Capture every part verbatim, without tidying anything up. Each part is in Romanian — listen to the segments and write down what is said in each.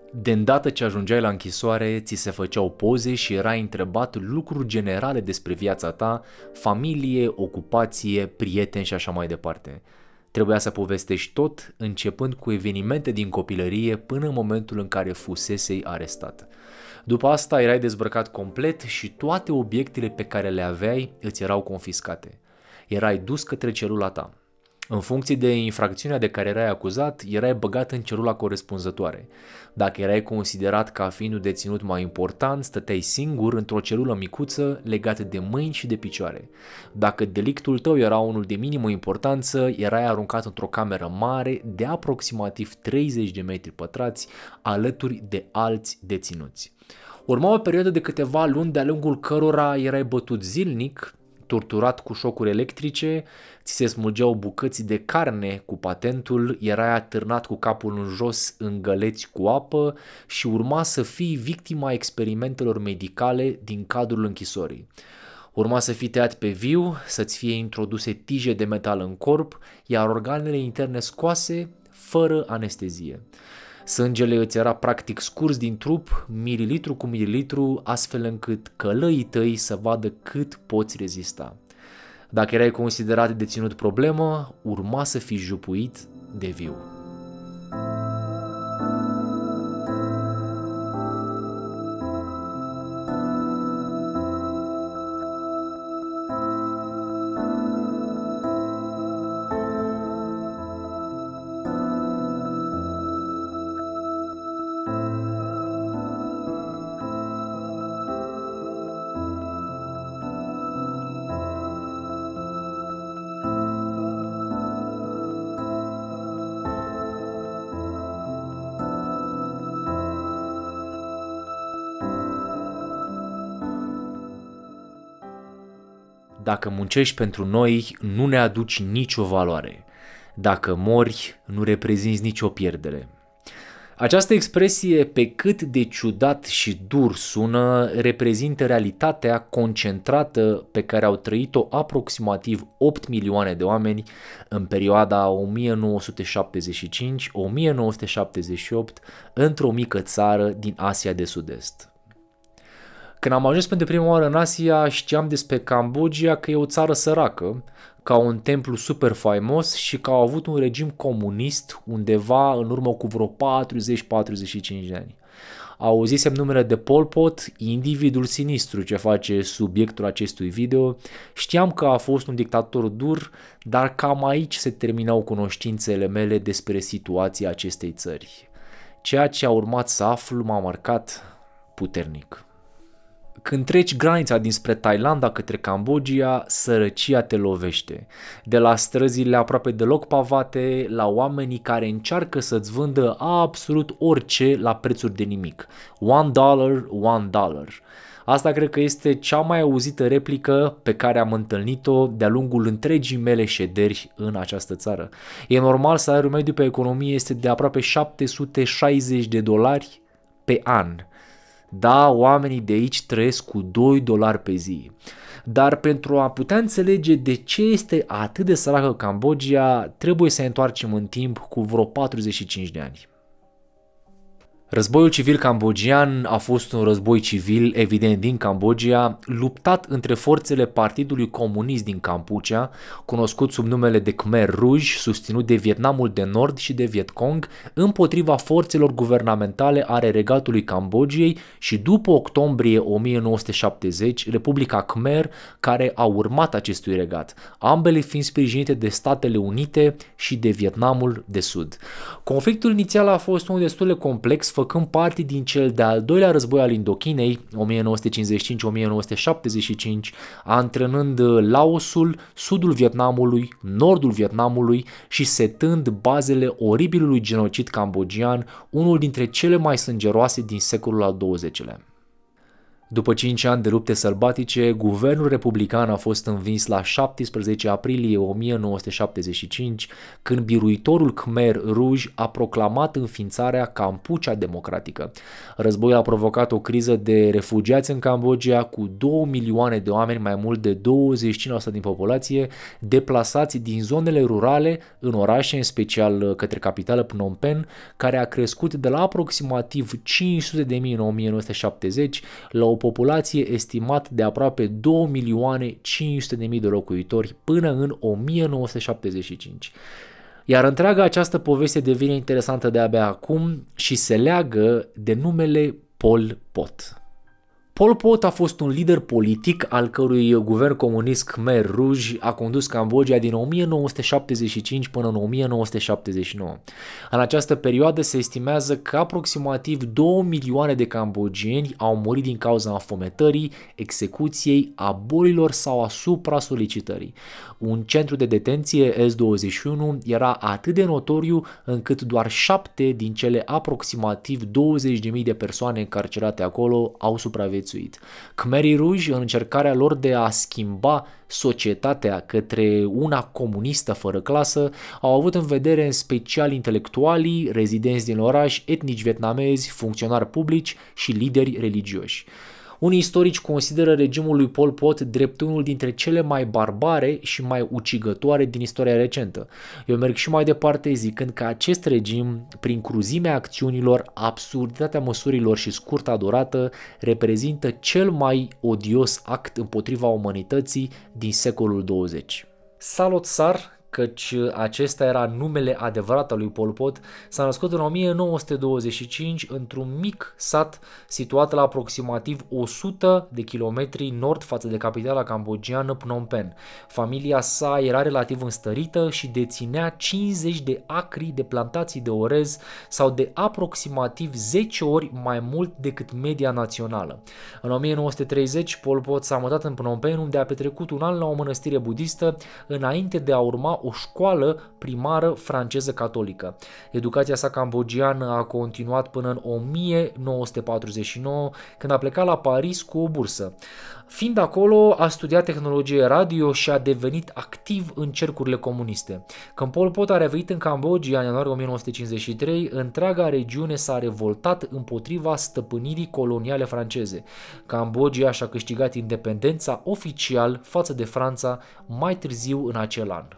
De îndată ce ajungeai la închisoare, ți se făceau poze și erai întrebat lucruri generale despre viața ta, familie, ocupație, prieteni și așa mai departe. Trebuia să povestești tot, începând cu evenimente din copilărie până în momentul în care fusesei arestat. După asta erai dezbrăcat complet și toate obiectele pe care le aveai îți erau confiscate. Erai dus către celula ta. În funcție de infracțiunea de care erai acuzat, erai băgat în celula corespunzătoare. Dacă erai considerat ca fiind un deținut mai important, stăteai singur într-o celulă micuță legată de mâini și de picioare. Dacă delictul tău era unul de minimă importanță, erai aruncat într-o cameră mare de aproximativ treizeci de metri pătrați, alături de alți deținuți. Urma o perioadă de câteva luni de-a lungul cărora erai bătut zilnic, torturat cu șocuri electrice, ți se smulgeau bucăți de carne cu patentul, erai atârnat cu capul în jos în găleți cu apă și urma să fii victima experimentelor medicale din cadrul închisorii. Urma să fii tăiat pe viu, să-ți fie introduse tije de metal în corp, iar organele interne scoase fără anestezie. Sângele îți era practic scurs din trup, mililitru cu mililitru, astfel încât călăii tăi să vadă cât poți rezista. Dacă erai considerat deținut problemă, urma să fii jupuit de viu. Dacă muncești pentru noi, nu ne aduci nicio valoare. Dacă mori, nu reprezinți nicio pierdere. Această expresie, pe cât de ciudat și dur sună, reprezintă realitatea concentrată pe care au trăit-o aproximativ opt milioane de oameni în perioada o mie nouă sute șaptezeci și cinci - o mie nouă sute șaptezeci și opt într-o mică țară din Asia de Sud-Est. Când am ajuns pentru prima oară în Asia, știam despre Cambodgia că e o țară săracă, ca un templu super faimos și că au avut un regim comunist undeva în urmă cu vreo patruzeci - patruzeci și cinci de ani. Auzisem numele de Pol Pot, individul sinistru ce face subiectul acestui video. Știam că a fost un dictator dur, dar cam aici se terminau cunoștințele mele despre situația acestei țări. Ceea ce a urmat să aflu m-a marcat puternic. Când treci granița dinspre Thailanda către Cambodgia, sărăcia te lovește. De la străzile aproape deloc pavate, la oamenii care încearcă să-ți vândă absolut orice la prețuri de nimic. One dollar, one dollar. Asta cred că este cea mai auzită replică pe care am întâlnit-o de-a lungul întregii mele șederi în această țară. E normal, salariul mediu pe economie este de aproape șapte sute șaizeci de dolari pe an. Da, oamenii de aici trăiesc cu doi dolari pe zi. Dar pentru a putea înțelege de ce este atât de săracă Cambodgia, trebuie să ne întoarcem în timp cu vreo patruzeci și cinci de ani. Războiul civil cambogian a fost un război civil, evident, din Cambodgia, luptat între forțele Partidului Comunist din Kampuchea, cunoscut sub numele de Khmer Rouge, susținut de Vietnamul de Nord și de Viet Cong, împotriva forțelor guvernamentale ale Regatului Cambodgiei și după octombrie o mie nouă sute șaptezeci, Republica Khmer, care a urmat acestui regat, ambele fiind sprijinite de Statele Unite și de Vietnamul de Sud. Conflictul inițial a fost unul destul de complex, făcând parte din cel de-al doilea război al Indochinei, o mie nouă sute cincizeci și cinci - o mie nouă sute șaptezeci și cinci, antrenând Laosul, sudul Vietnamului, nordul Vietnamului și setând bazele oribilului genocid cambogian, unul dintre cele mai sângeroase din secolul al douăzecilea. După cinci ani de lupte sălbatice, guvernul republican a fost învins la șaptesprezece aprilie o mie nouă sute șaptezeci și cinci, când biruitorul Khmer Rouge a proclamat înființarea Kampuchea democratică. Războiul a provocat o criză de refugiați în Cambodgia, cu două milioane de oameni, mai mult de douăzeci și cinci la sută din populație, deplasați din zonele rurale în orașe, în special către capitală Phnom Penh, care a crescut de la aproximativ cinci sute de mii în o mie nouă sute șaptezeci la o populație estimată de aproape două milioane cinci sute de mii de locuitori până în o mie nouă sute șaptezeci și cinci. Iar întreaga această poveste devine interesantă de-abia acum și se leagă de numele Pol Pot. Pol Pot a fost un lider politic al cărui guvern comunist Khmer Rouge a condus Cambodgia din o mie nouă sute șaptezeci și cinci până în o mie nouă sute șaptezeci și nouă. În această perioadă se estimează că aproximativ două milioane de cambodgieni au murit din cauza înfometării, execuției, a bolilor sau a supra-solicitării. Un centru de detenție, S douăzeci și unu, era atât de notoriu încât doar șapte din cele aproximativ douăzeci de mii de persoane încarcerate acolo au supraviețuit. Khmerii Rouge, în încercarea lor de a schimba societatea către una comunistă fără clasă, au avut în vedere în special intelectualii, rezidenți din oraș, etnici vietnamezi, funcționari publici și lideri religioși. Unii istorici consideră regimul lui Pol Pot drept unul dintre cele mai barbare și mai ucigătoare din istoria recentă. Eu merg și mai departe zicând că acest regim, prin cruzimea acțiunilor, absurditatea măsurilor și scurta durată, reprezintă cel mai odios act împotriva umanității din secolul douăzeci. Salot Sar, căci acesta era numele adevărat al lui Pol Pot, s-a născut în o mie nouă sute douăzeci și cinci într-un mic sat situat la aproximativ o sută de kilometri nord față de capitala cambodgiană Phnom Penh. Familia sa era relativ înstărită și deținea cincizeci de acri de plantații de orez sau de aproximativ zece ori mai mult decât media națională. În o mie nouă sute treizeci, Pol Pot s-a mutat în Phnom Penh, unde a petrecut un an la o mănăstire budistă înainte de a urma o școală primară franceză catolică. Educația sa cambodgiană a continuat până în o mie nouă sute patruzeci și nouă, când a plecat la Paris cu o bursă. Fiind acolo, a studiat tehnologie radio și a devenit activ în cercurile comuniste. Când Pol Pot a revenit în Cambodgia în ianuarie o mie nouă sute cincizeci și trei, întreaga regiune s-a revoltat împotriva stăpânirii coloniale franceze. Cambodgia și-a câștigat independența oficial față de Franța mai târziu în acel an.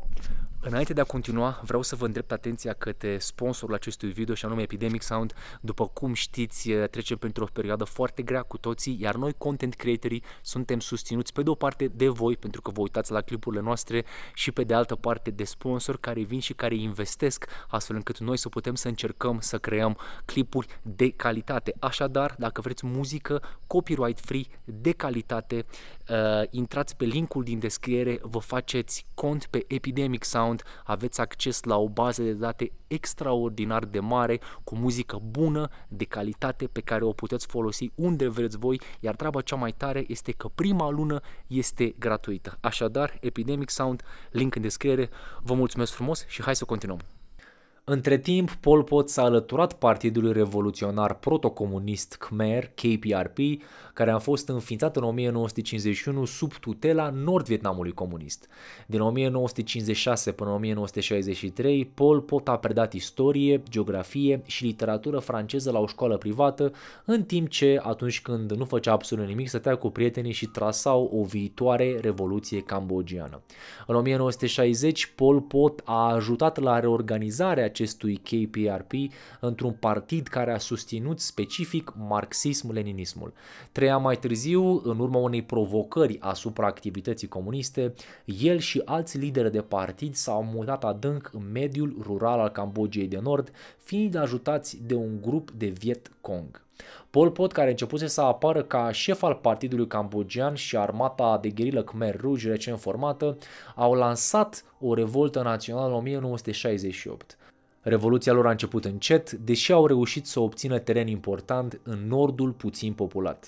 Înainte de a continua, vreau să vă îndrept atenția către sponsorul acestui video, și anume Epidemic Sound. După cum știți, trecem printr-o perioadă foarte grea cu toții, iar noi, content creatorii, suntem susținuți pe de o parte de voi, pentru că vă uitați la clipurile noastre, și pe de altă parte de sponsori care vin și care investesc, astfel încât noi să putem să încercăm să creăm clipuri de calitate. Așadar, dacă vreți muzică copyright free de calitate, uh, intrați pe linkul din descriere, vă faceți cont pe Epidemic Sound, aveți acces la o bază de date extraordinar de mare, cu muzică bună, de calitate, pe care o puteți folosi unde vreți voi, iar treaba cea mai tare este că prima lună este gratuită. Așadar, Epidemic Sound, link în descriere. Vă mulțumesc frumos și hai să continuăm. Între timp, Pol Pot s-a alăturat Partidului Revoluționar Protocomunist Khmer, K P R P, care a fost înființat în o mie nouă sute cincizeci și unu sub tutela Nord-Vietnamului comunist. Din o mie nouă sute cincizeci și șase până în o mie nouă sute șaizeci și trei, Pol Pot a predat istorie, geografie și literatură franceză la o școală privată, în timp ce, atunci când nu făcea absolut nimic, stătea cu prietenii și trasau o viitoare revoluție cambodgiană. În o mie nouă sute șaizeci, Pol Pot a ajutat la reorganizarea acestui K P R P într-un partid care a susținut specific marxism-leninismul. Trei ani mai târziu, în urma unei provocări asupra activității comuniste, el și alți lideri de partid s-au mutat adânc în mediul rural al Cambodgiei de Nord, fiind ajutați de un grup de Viet Cong. Pol Pot, care începuse să apară ca șef al partidului cambodgian, și armata de gherilă Khmer Rouge, recent formată, au lansat o revoltă națională în o mie nouă sute șaizeci și opt. Revoluția lor a început încet, deși au reușit să obțină teren important în nordul puțin populat.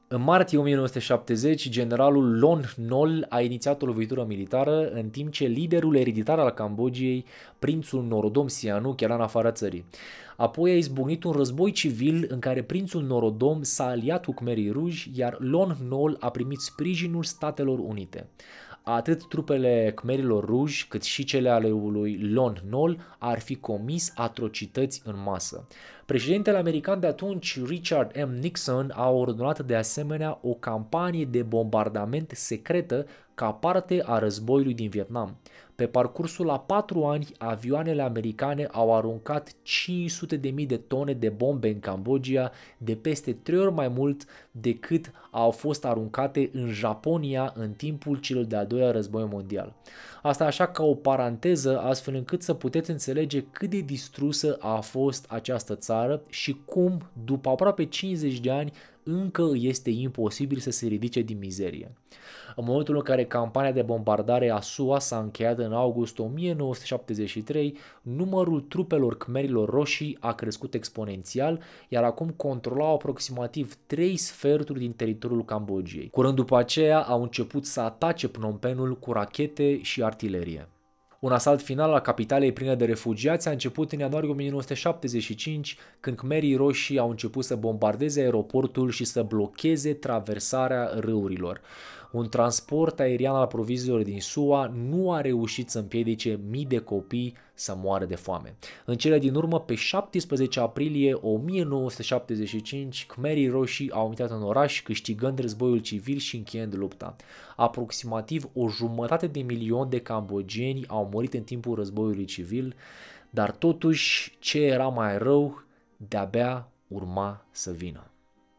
În martie o mie nouă sute șaptezeci, generalul Lon Nol a inițiat o lovitură militară, în timp ce liderul ereditar al Cambodgiei, prințul Norodom Sihanouk, era în afara țării. Apoi a izbucnit un război civil în care prințul Norodom s-a aliat cu Khmerii Ruji, iar Lon Nol a primit sprijinul Statelor Unite. Atât trupele Khmerilor Ruji, cât și cele ale lui Lon Nol ar fi comis atrocități în masă. Președintele american de atunci, Richard M. Nixon, a ordonat de asemenea o campanie de bombardament secretă ca parte a războiului din Vietnam. Pe parcursul a patru ani, avioanele americane au aruncat cinci sute de mii de tone de bombe în Cambodgia, de peste trei ori mai mult decât au fost aruncate în Japonia în timpul celor de-al doilea război mondial. Asta așa ca o paranteză, astfel încât să puteți înțelege cât de distrusă a fost această țară și cum, după aproape cincizeci de ani, încă este imposibil să se ridice din mizerie. În momentul în care campania de bombardare a S U A s-a încheiat în august o mie nouă sute șaptezeci și trei, numărul trupelor Khmerilor Roșii a crescut exponențial, iar acum controlau aproximativ trei sferturi din teritoriul Cambodgiei. Curând după aceea au început să atace Phnom Penhul cu rachete și artilerie. Un asalt final al capitalei pline de refugiați a început în ianuarie o mie nouă sute șaptezeci și cinci, când Khmerii Roșii au început să bombardeze aeroportul și să blocheze traversarea râurilor. Un transport aerian al proviziilor din S U A nu a reușit să împiedice mii de copii să moară de foame. În cele din urmă, pe șaptesprezece aprilie o mie nouă sute șaptezeci și cinci, Khmerii Roșii au intrat în oraș, câștigând războiul civil și încheiând lupta. Aproximativ o jumătate de milion de cambodgieni au murit în timpul războiului civil, dar totuși ce era mai rău de-abia urma să vină.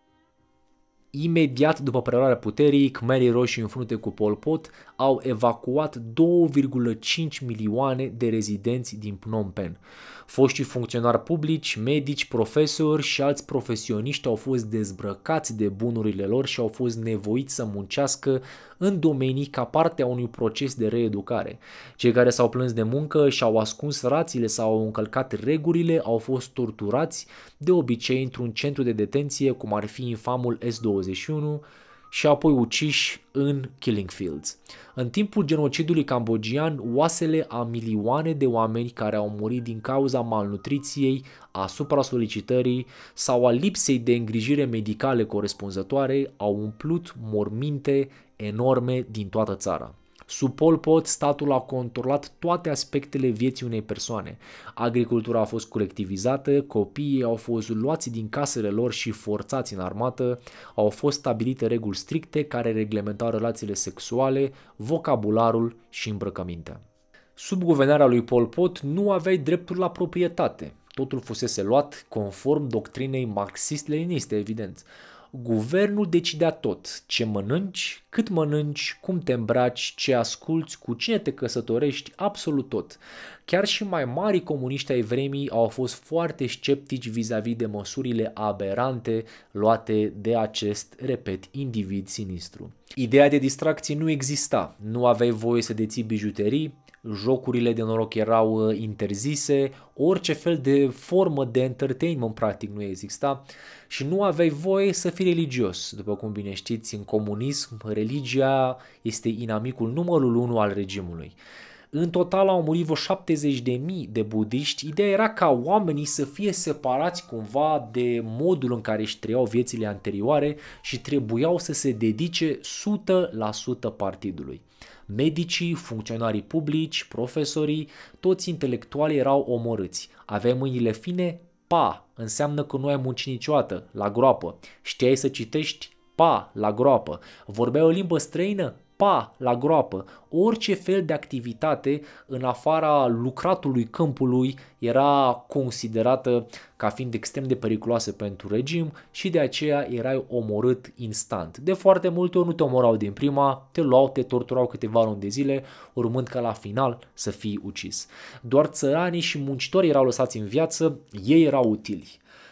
Imediat după preluarea puterii, Khmerii Roșii în frunte cu Pol Pot au evacuat două virgulă cinci milioane de rezidenți din Phnom Penh. Foștii funcționari publici, medici, profesori și alți profesioniști au fost dezbrăcați de bunurile lor și au fost nevoiți să muncească în domenii ca parte a unui proces de reeducare. Cei care s-au plâns de muncă și au ascuns rațiile sau au încălcat regulile au fost torturați, de obicei într-un centru de detenție, cum ar fi infamul S douăzeci și unu, și apoi uciși în Killing Fields. În timpul genocidului cambodgian, oasele a milioane de oameni care au murit din cauza malnutriției, a supra-solicitării sau a lipsei de îngrijire medicale corespunzătoare au umplut morminte enorme din toată țara. Sub Pol Pot, statul a controlat toate aspectele vieții unei persoane. Agricultura a fost colectivizată, copiii au fost luați din casele lor și forțați în armată, au fost stabilite reguli stricte care reglementau relațiile sexuale, vocabularul și îmbrăcămintea. Sub guvernarea lui Pol Pot nu aveai drepturi la proprietate. Totul fusese luat conform doctrinei marxist-leniniste, evident. Guvernul decidea tot, ce mănânci, cât mănânci, cum te îmbraci, ce asculți, cu cine te căsătorești, absolut tot. Chiar și mai mari comuniști ai vremii au fost foarte sceptici vis-a-vis de măsurile aberante luate de acest, repet, individ sinistru. Ideea de distracție nu exista, nu aveai voie să deții bijuterii, jocurile de noroc erau interzise, orice fel de formă de entertainment practic nu exista și nu aveai voie să fii religios. După cum bine știți, în comunism, religia este inamicul numărul unu al regimului. În total au murit vreo șaptezeci de mii de budiști. Ideea era ca oamenii să fie separați cumva de modul în care își trăiau viețile anterioare și trebuiau să se dedice o sută la sută partidului. Medicii, funcționarii publici, profesorii, toți intelectualii erau omorâți. Aveai mâinile fine? Pa! Înseamnă că nu ai muncit niciodată, la groapă. Știai să citești? Pa! La groapă. Vorbeai o limbă străină? Pa, la groapă. Orice fel de activitate în afara lucratului câmpului era considerată ca fiind extrem de periculoasă pentru regim și de aceea erai omorât instant. De foarte multe ori nu te omorau din prima, te luau, te torturau câteva luni de zile, urmând ca la final să fii ucis. Doar țăranii și muncitorii erau lăsați în viață, ei erau utili.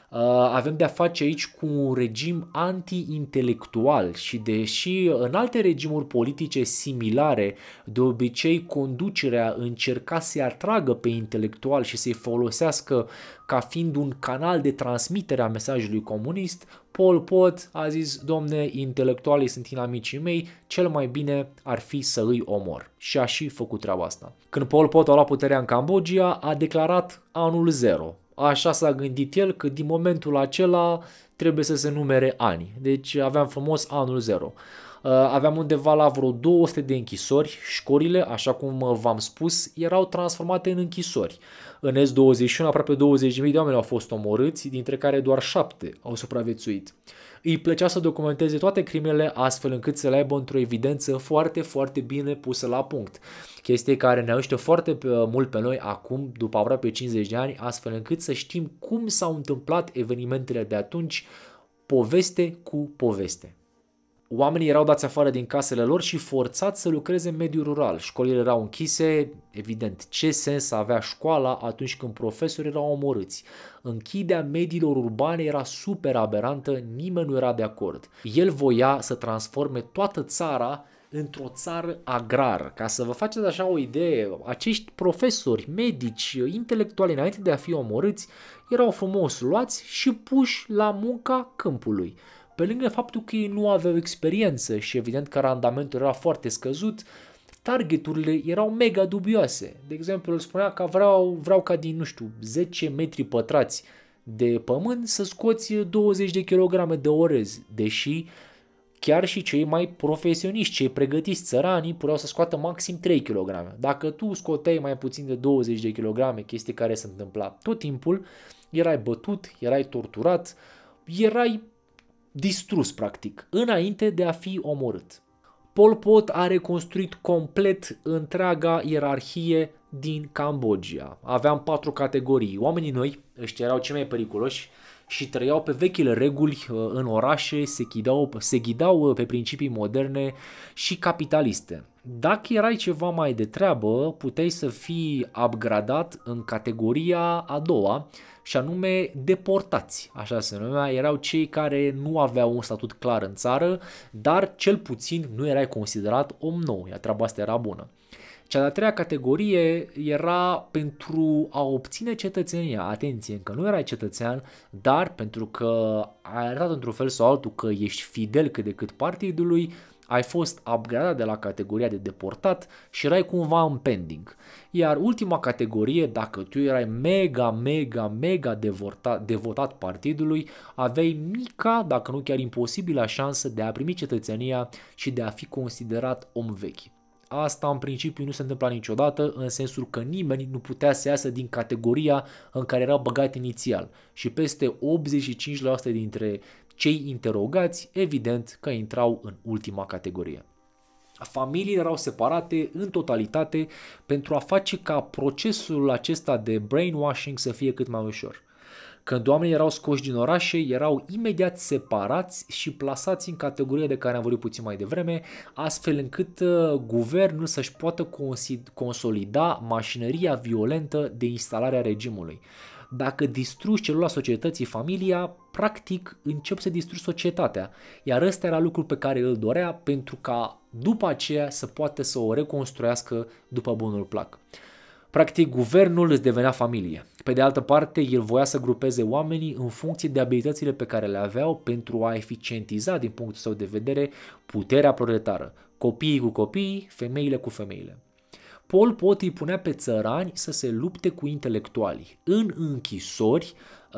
Avem de-a face aici cu un regim anti-intelectual și deși în alte regimuri politice similare, de obicei conducerea încerca să-i atragă pe intelectual și să-i folosească ca fiind un canal de transmitere a mesajului comunist, Pol Pot a zis, domne, intelectualii sunt inamicii mei, cel mai bine ar fi să îi omor. Și a și făcut treaba asta. Când Pol Pot a luat puterea în Cambodgia, a declarat anul zero. Așa s-a gândit el că din momentul acela trebuie să se numere ani. Deci aveam frumos anul zero. Aveam undeva la vreo două sute de închisori. Școlile, așa cum v-am spus, erau transformate în închisori. În S douăzeci și unu aproape douăzeci de mii de oameni au fost omorâți, dintre care doar șapte au supraviețuit. Îi plăcea să documenteze toate crimele astfel încât să le aibă într-o evidență foarte, foarte bine pusă la punct. Chestie care ne ajută foarte mult pe noi acum, după aproape cincizeci de ani, astfel încât să știm cum s-au întâmplat evenimentele de atunci, poveste cu poveste. Oamenii erau dați afară din casele lor și forțați să lucreze în mediul rural. Școlile erau închise, evident, ce sens avea școala atunci când profesorii erau omorâți? Închiderea mediilor urbane era super aberantă, nimeni nu era de acord. El voia să transforme toată țara într-o țară agrară. Ca să vă faceți așa o idee, acești profesori, medici, intelectuali, înainte de a fi omorâți, erau frumos luați și puși la munca câmpului. Pe lângă faptul că ei nu aveau experiență și evident că randamentul era foarte scăzut, targeturile erau mega dubioase. De exemplu, el spunea că vreau, vreau ca din, nu știu, zece metri pătrați de pământ să scoți douăzeci de kilograme de orez, deși chiar și cei mai profesioniști, cei pregătiți țăranii, puteau să scoată maxim trei kilograme. Dacă tu scoteai mai puțin de douăzeci de kilograme, chestie care se întâmpla tot timpul, erai bătut, erai torturat, erai distrus practic, înainte de a fi omorât. Pol Pot a reconstruit complet întreaga ierarhie din Cambodgia. Aveam patru categorii. Oamenii noi, ăștia erau cei mai periculoși și trăiau pe vechile reguli în orașe, se ghidau, se ghidau pe principii moderne și capitaliste. Dacă erai ceva mai de treabă, puteai să fii upgradat în categoria a doua, și anume deportați, așa se numea, erau cei care nu aveau un statut clar în țară, dar cel puțin nu erai considerat om nou, iar treaba asta era bună. Cea de-a treia categorie era pentru a obține cetățenia. Atenție, încă nu erai cetățean, dar pentru că ai arătat într-un fel sau altul că ești fidel cât de cât partidului, ai fost upgradat de la categoria de deportat și erai cumva în pending. Iar ultima categorie, dacă tu erai mega, mega, mega devotat, devotat partidului, aveai mica, dacă nu chiar imposibilă șansă de a primi cetățenia și de a fi considerat om vechi. Asta în principiu nu se întâmpla niciodată, în sensul că nimeni nu putea să iasă din categoria în care era băgat inițial și peste optzeci și cinci la sută dintre cei interogați, evident că intrau în ultima categorie. Familiile erau separate în totalitate pentru a face ca procesul acesta de brainwashing să fie cât mai ușor. Când oamenii erau scoși din orașe, erau imediat separați și plasați în categoria de care am vorbit puțin mai devreme, astfel încât uh, guvernul să-și poată consolida mașinăria violentă de instalare a regimului. Dacă distrugi celula societății, familia, practic încep să distrugi societatea, iar ăsta era lucrul pe care îl dorea pentru ca după aceea să poată să o reconstruiască după bunul plac. Practic, guvernul îți devenea familie. Pe de altă parte, el voia să grupeze oamenii în funcție de abilitățile pe care le aveau pentru a eficientiza, din punctul său de vedere, puterea proletară. Copiii cu copiii, femeile cu femeile. Pol Pot îi punea pe țărani să se lupte cu intelectualii. În închisori,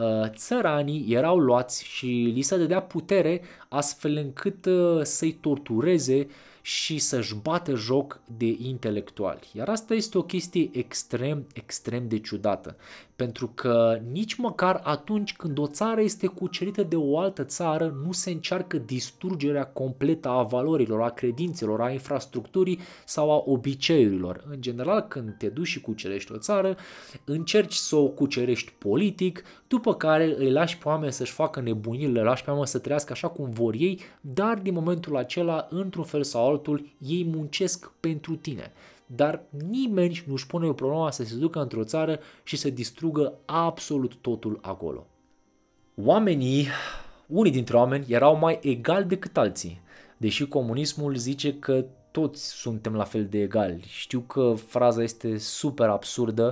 țăranii erau luați și li se dădea putere astfel încât să-i tortureze și să-și bată joc de intelectuali. Iar asta este o chestie extrem, extrem de ciudată. Pentru că nici măcar atunci când o țară este cucerită de o altă țară, nu se încearcă distrugerea completă a valorilor, a credințelor, a infrastructurii sau a obiceiurilor. În general, când te duci și cucerești o țară, încerci să o cucerești politic, după care îi lași pe oameni să-și facă nebunile, le lași pe oameni să trăiască așa cum vor ei, dar din momentul acela, într-un fel sau altul, ei muncesc pentru tine. Dar nimeni nu-și pune o problemă să se ducă într-o țară și să distrugă absolut totul acolo. Oamenii, unii dintre oameni, erau mai egali decât alții, deși comunismul zice că toți suntem la fel de egali. Știu că fraza este super absurdă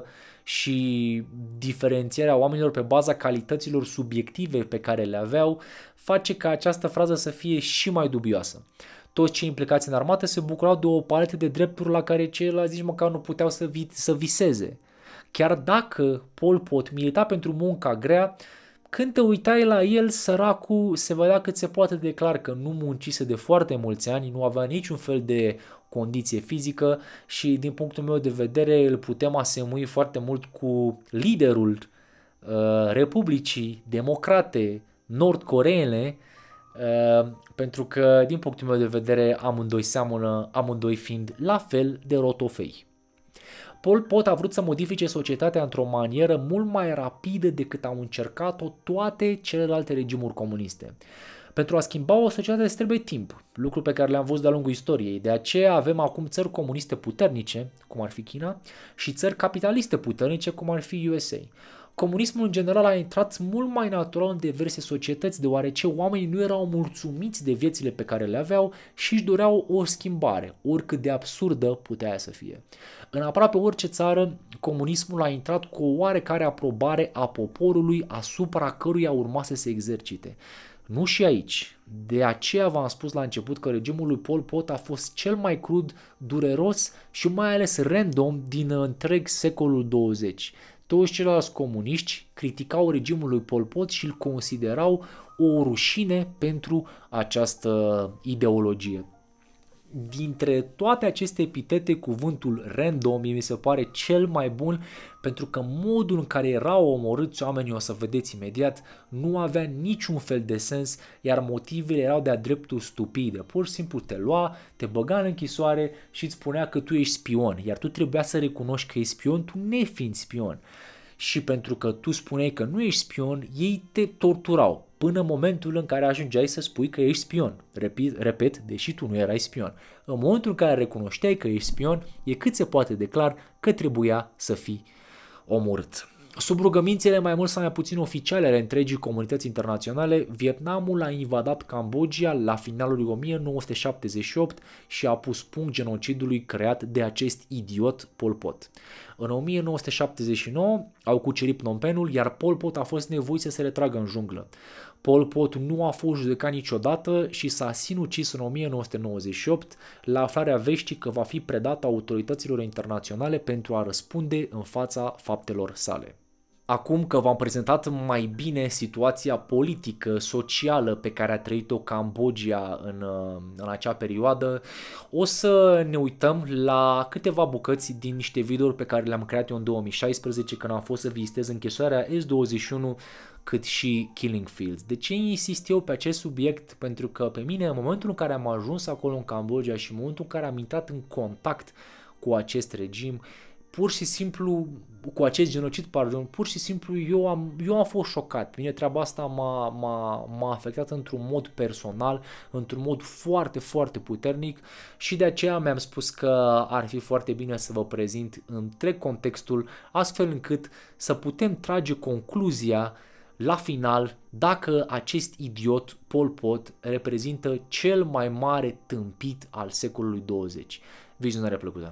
și diferențierea oamenilor pe baza calităților subiective pe care le aveau face ca această frază să fie și mai dubioasă. Toți cei implicați în armată se bucurau de o paletă de drepturi la care ceilalți nici măcar nu puteau să, vi- să viseze. Chiar dacă Pol Pot milita pentru munca grea, când te uitai la el, săracul se vedea cât se poate de clar că nu muncise de foarte mulți ani, nu avea niciun fel de condiție fizică și din punctul meu de vedere îl putem asemui foarte mult cu liderul uh, Republicii Democrate nord-coreene, uh, pentru că din punctul meu de vedere amândoi seamănă, amândoi fiind la fel de rotofei. Pol Pot a vrut să modifice societatea într-o manieră mult mai rapidă decât au încercat-o toate celelalte regimuri comuniste. Pentru a schimba o societate îți trebuie timp, lucru pe care le-am văzut de-a lungul istoriei. De aceea avem acum țări comuniste puternice, cum ar fi China, și țări capitaliste puternice, cum ar fi U S A. Comunismul în general a intrat mult mai natural în diverse societăți, deoarece oamenii nu erau mulțumiți de viețile pe care le aveau și își doreau o schimbare, oricât de absurdă putea ea să fie. În aproape orice țară, comunismul a intrat cu o oarecare aprobare a poporului asupra căruia urma să se exercite. Nu și aici. De aceea v-am spus la început că regimul lui Pol Pot a fost cel mai crud, dureros și mai ales random din întreg secolul douăzeci. Toți ceilalți comuniști criticau regimul lui Pol Pot și îl considerau o rușine pentru această ideologie. Dintre toate aceste epitete, cuvântul random mi se pare cel mai bun, pentru că modul în care erau omorâți oamenii, o să vedeți imediat, nu avea niciun fel de sens, iar motivele erau de-a dreptul stupide. Pur și simplu te lua, te băga în închisoare și îți spunea că tu ești spion, iar tu trebuia să recunoști că ești spion, tu nefiind spion. Și pentru că tu spuneai că nu ești spion, ei te torturau până în momentul în care ajungeai să spui că ești spion. Repet, repet, deși tu nu erai spion. În momentul în care recunoșteai că ești spion, e cât se poate de clar că trebuia să fii omorât. Sub rugămințele mai mult sau mai puțin oficiale ale întregii comunități internaționale, Vietnamul a invadat Cambodgia la finalul lui o mie nouă sute șaptezeci și opt și a pus punct genocidului creat de acest idiot Pol Pot. În o mie nouă sute șaptezeci și nouă au cucerit Phnom Penhul, iar Pol Pot a fost nevoit să se retragă în junglă. Pol Pot nu a fost judecat niciodată și s-a sinucis în o mie nouă sute nouăzeci și opt la aflarea veștii că va fi predat autorităților internaționale pentru a răspunde în fața faptelor sale. Acum că v-am prezentat mai bine situația politică, socială pe care a trăit-o Cambodgia în, în acea perioadă, o să ne uităm la câteva bucăți din niște videouri pe care le-am creat eu în două mii șaisprezece când am fost să vizitez închisoarea S douăzeci și unu cât și Killing Fields. De ce insist eu pe acest subiect? Pentru că pe mine, în momentul în care am ajuns acolo în Cambodgia și în momentul în care am intrat în contact cu acest regim, pur și simplu, cu acest genocid, pardon, pur și simplu eu am, eu am fost șocat. Pe mine treaba asta m-a, m-a, m-a afectat într-un mod personal, într-un mod foarte, foarte puternic și de aceea mi-am spus că ar fi foarte bine să vă prezint întreg contextul, astfel încât să putem trage concluzia la final dacă acest idiot Pol Pot reprezintă cel mai mare tâmpit al secolului douăzeci. Vizionare plăcută!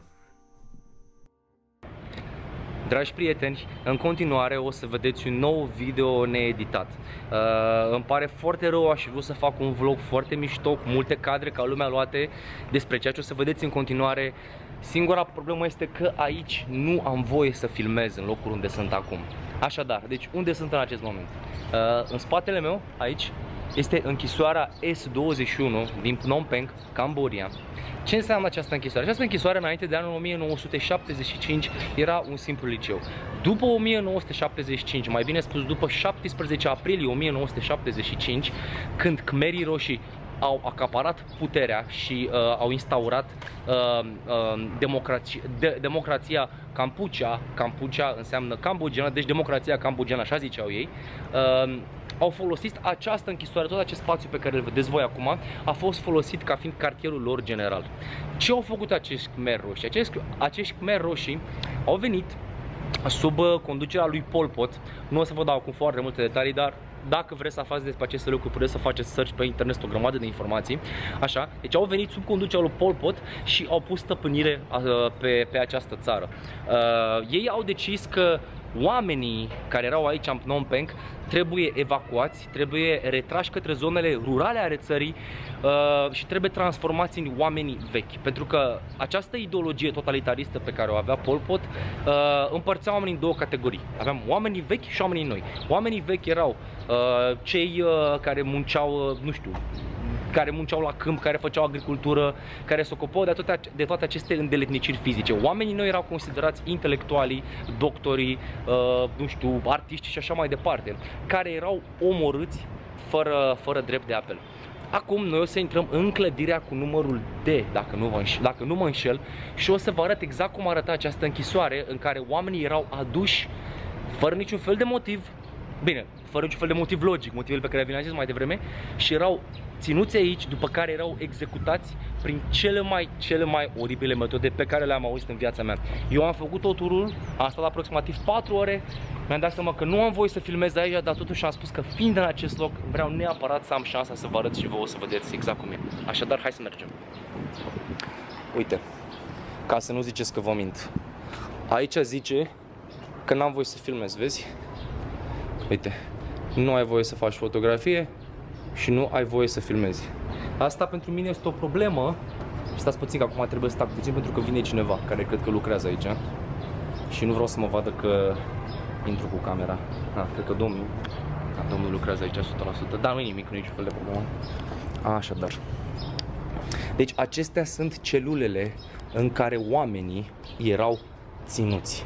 Dragi prieteni, în continuare o să vedeți un nou video needitat. Uh, îmi pare foarte rău, aș vrea să fac un vlog foarte mișto, cu multe cadre ca lumea luate despre ceea ce o să vedeți în continuare. Singura problemă este că aici nu am voie să filmez în locul unde sunt acum. Așadar, deci unde sunt în acest moment? Uh, în spatele meu, aici, este închisoarea S douăzeci și unu din Phnom Penh, Cambodgia. Ce înseamnă această închisoare? Această închisoare înainte de anul o mie nouă sute șaptezeci și cinci era un simplu liceu. După o mie nouă sute șaptezeci și cinci, mai bine spus după șaptesprezece aprilie o mie nouă sute șaptezeci și cinci, când Khmerii Roșii au acaparat puterea și uh, au instaurat uh, uh, democrație, de, democrația Kampuchea, Kampuchea înseamnă cambogiană, deci democrația cambogiană, așa ziceau ei, uh, au folosit această închisoare, tot acest spațiu pe care îl vedeți voi acum, a fost folosit ca fiind cartierul lor general. Ce au făcut acești Khmer Roșii? Acești, acești Khmer Roșii au venit sub conducerea lui Pol Pot. Nu o să vă dau acum foarte multe detalii, dar dacă vreți să aflați despre aceste lucruri, puteți să faceți search pe internet, o grămadă de informații. Așa, deci au venit sub conducerea lui Pol Pot și au pus stăpânire pe, pe această țară. Uh, ei au decis că oamenii care erau aici în Phnom Penh trebuie evacuați, trebuie retrași către zonele rurale ale țării uh, și trebuie transformați în oamenii vechi. Pentru că această ideologie totalitaristă pe care o avea Pol Pot uh, împărțea oamenii în două categorii. Aveam oamenii vechi și oamenii noi. Oamenii vechi erau uh, cei uh, care munceau, uh, nu știu, care munceau la câmp, care făceau agricultură, care se ocupau de toate, de toate aceste îndeletniciri fizice. Oamenii noi erau considerați intelectualii, doctorii, uh, nu știu, artiști și așa mai departe, care erau omorâți fără, fără drept de apel. Acum noi o să intrăm în clădirea cu numărul D, dacă nu, mă, dacă nu mă înșel, și o să vă arăt exact cum arăta această închisoare în care oamenii erau aduși fără niciun fel de motiv. Bine, fără niciun fel de motiv logic, motivele pe care vi le-am zis mai devreme, și erau ținuți aici, după care erau executați prin cele mai, cele mai oribile metode pe care le-am auzit în viața mea. Eu am făcut tot turul, am stat aproximativ patru ore, mi-am dat seama că nu am voie să filmez aici, dar totuși am spus că fiind în acest loc, vreau neapărat să am șansa să vă arăt și vouă să vedeți exact cum e. Așadar, hai să mergem. Uite, ca să nu ziceți că vă mint, aici zice că n-am voie să filmez, vezi? Uite, nu ai voie să faci fotografie și nu ai voie să filmezi. Asta pentru mine este o problemă. Stați puțin că acum trebuie să stac puțin pentru că vine cineva care cred că lucrează aici și nu vreau să mă vadă că intru cu camera. Da, cred că domnul, da, domnul lucrează aici o sută la sută, dar nu e nimic, nu e niciun fel de problemă. Așadar. Deci acestea sunt celulele în care oamenii erau ținuți.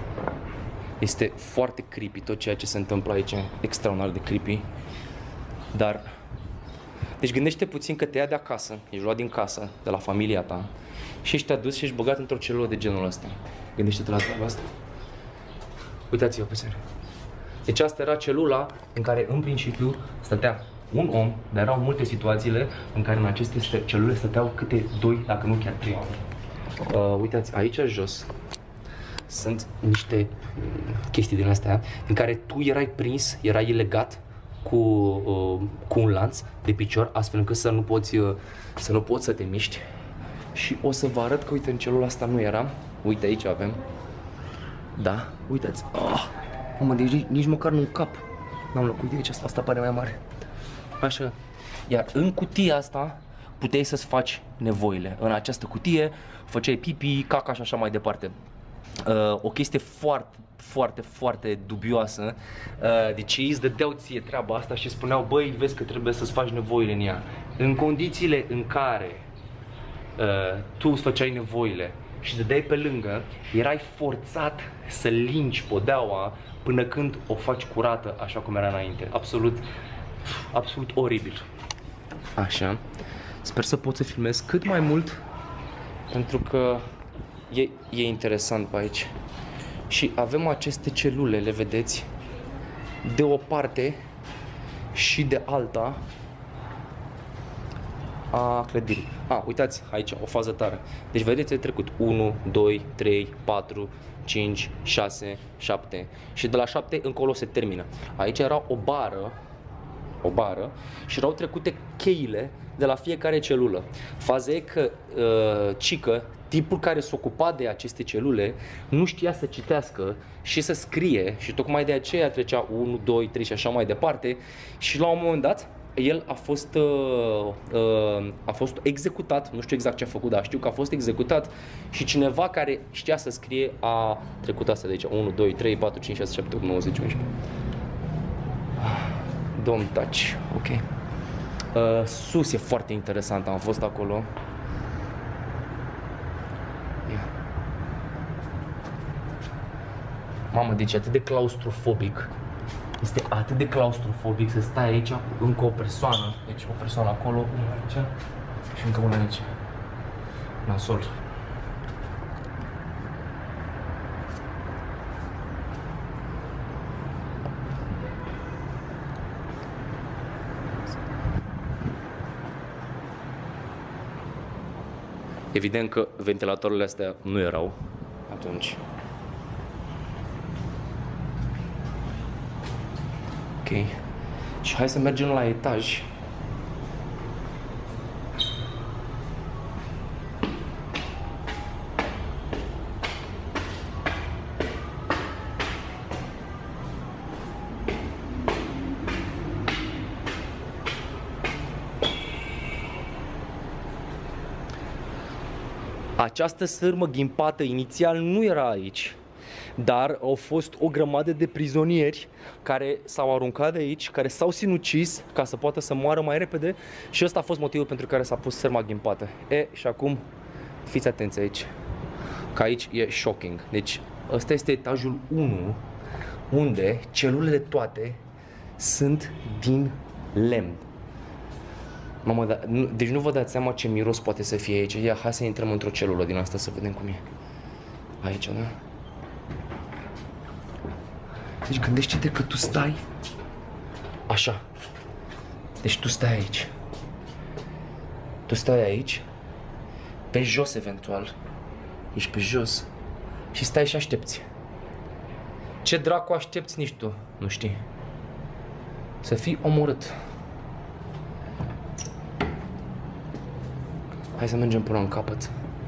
Este foarte creepy tot ceea ce se întâmplă aici, extraordinar de creepy. Dar, deci gândește puțin că te ia de acasă, ești luat din casă, de la familia ta, și ești adus și ești băgat într-o celulă de genul ăsta. Gândește-te la treaba asta. Uitați-vă pe serio. Deci asta era celula în care în principiu stătea un om, dar erau multe situațiile în care în aceste celule stăteau câte doi, dacă nu chiar trei oameni. Uh, uitați, aici jos sunt niște chestii din astea în care tu erai prins, erai legat cu, uh, cu un lanț de picior, astfel încât să nu poți, uh, să nu poți să te miști. Și o să vă arăt că, uite, în celula asta nu era. Uite, aici avem. Da, uitați. Oh, mamă, deci nici, nici măcar nu-mi cap. N-am locuit aici, asta, asta pare mai mare. Așa. Iar în cutia asta puteai să-ți faci nevoile. În această cutie făceai pipi, caca și așa mai departe. Uh, o chestie foarte, foarte, foarte dubioasă. Uh, deci ei îți dădeau ție treaba asta și spuneau, băi, vezi că trebuie să-ți faci nevoile în ea. În condițiile în care uh, tu îți făceai nevoile și dădeai pe lângă, erai forțat să lingi podeaua până când o faci curată așa cum era înainte. Absolut, absolut oribil. Așa. Sper să pot să filmez cât mai mult, pentru că e, e interesant pe aici. Și avem aceste celule, le vedeți, de o parte și de alta a clădirii. A, uitați, aici, o fază tare. Deci vedeți, de trecut unu, doi, trei, patru, cinci, șase, șapte și de la șapte încolo se termină. Aici era o bară, o bară și erau trecute cheile de la fiecare celulă. Faza e că uh, cică, tipul care se ocupa de aceste celule, nu știa să citească și să scrie și tocmai de aceea trecea unu, doi, trei și așa mai departe și la un moment dat el a fost, uh, uh, a fost executat, nu știu exact ce a făcut, dar știu că a fost executat și cineva care știa să scrie a trecut asta de aici, unu, doi, trei, patru, cinci, șase, șapte, opt, nouă, zece, unsprezece. Don't touch, ok. Uh, sus e foarte interesant, am fost acolo. Yeah. Mamă, deci e atât de claustrofobic. Este atât de claustrofobic să stai aici cu încă o persoană. Deci o persoană acolo, una aici și încă una aici. Nasol. Evident că ventilatoarele astea nu erau atunci. Ok. Și hai să mergem la etaj. Această sârmă ghimpată inițial nu era aici, dar au fost o grămadă de prizonieri care s-au aruncat de aici, care s-au sinucis ca să poată să moară mai repede și ăsta a fost motivul pentru care s-a pus sârma ghimpată. E, și acum fiți atenți aici, că aici e shocking. Deci ăsta este etajul unu, unde celulele toate sunt din lemn. Mamă, da, nu, deci nu vă dați seama ce miros poate să fie aici. Ia, hai să intrăm într-o celulă din asta să vedem cum e. Aici, da? Deci gândește-te că tu stai așa. Deci tu stai aici. Tu stai aici, pe jos eventual. Ești pe jos și stai și aștepți. Ce dracu aștepți nici tu nu știi. Să fii omorât. Hai să mergem până în capăt.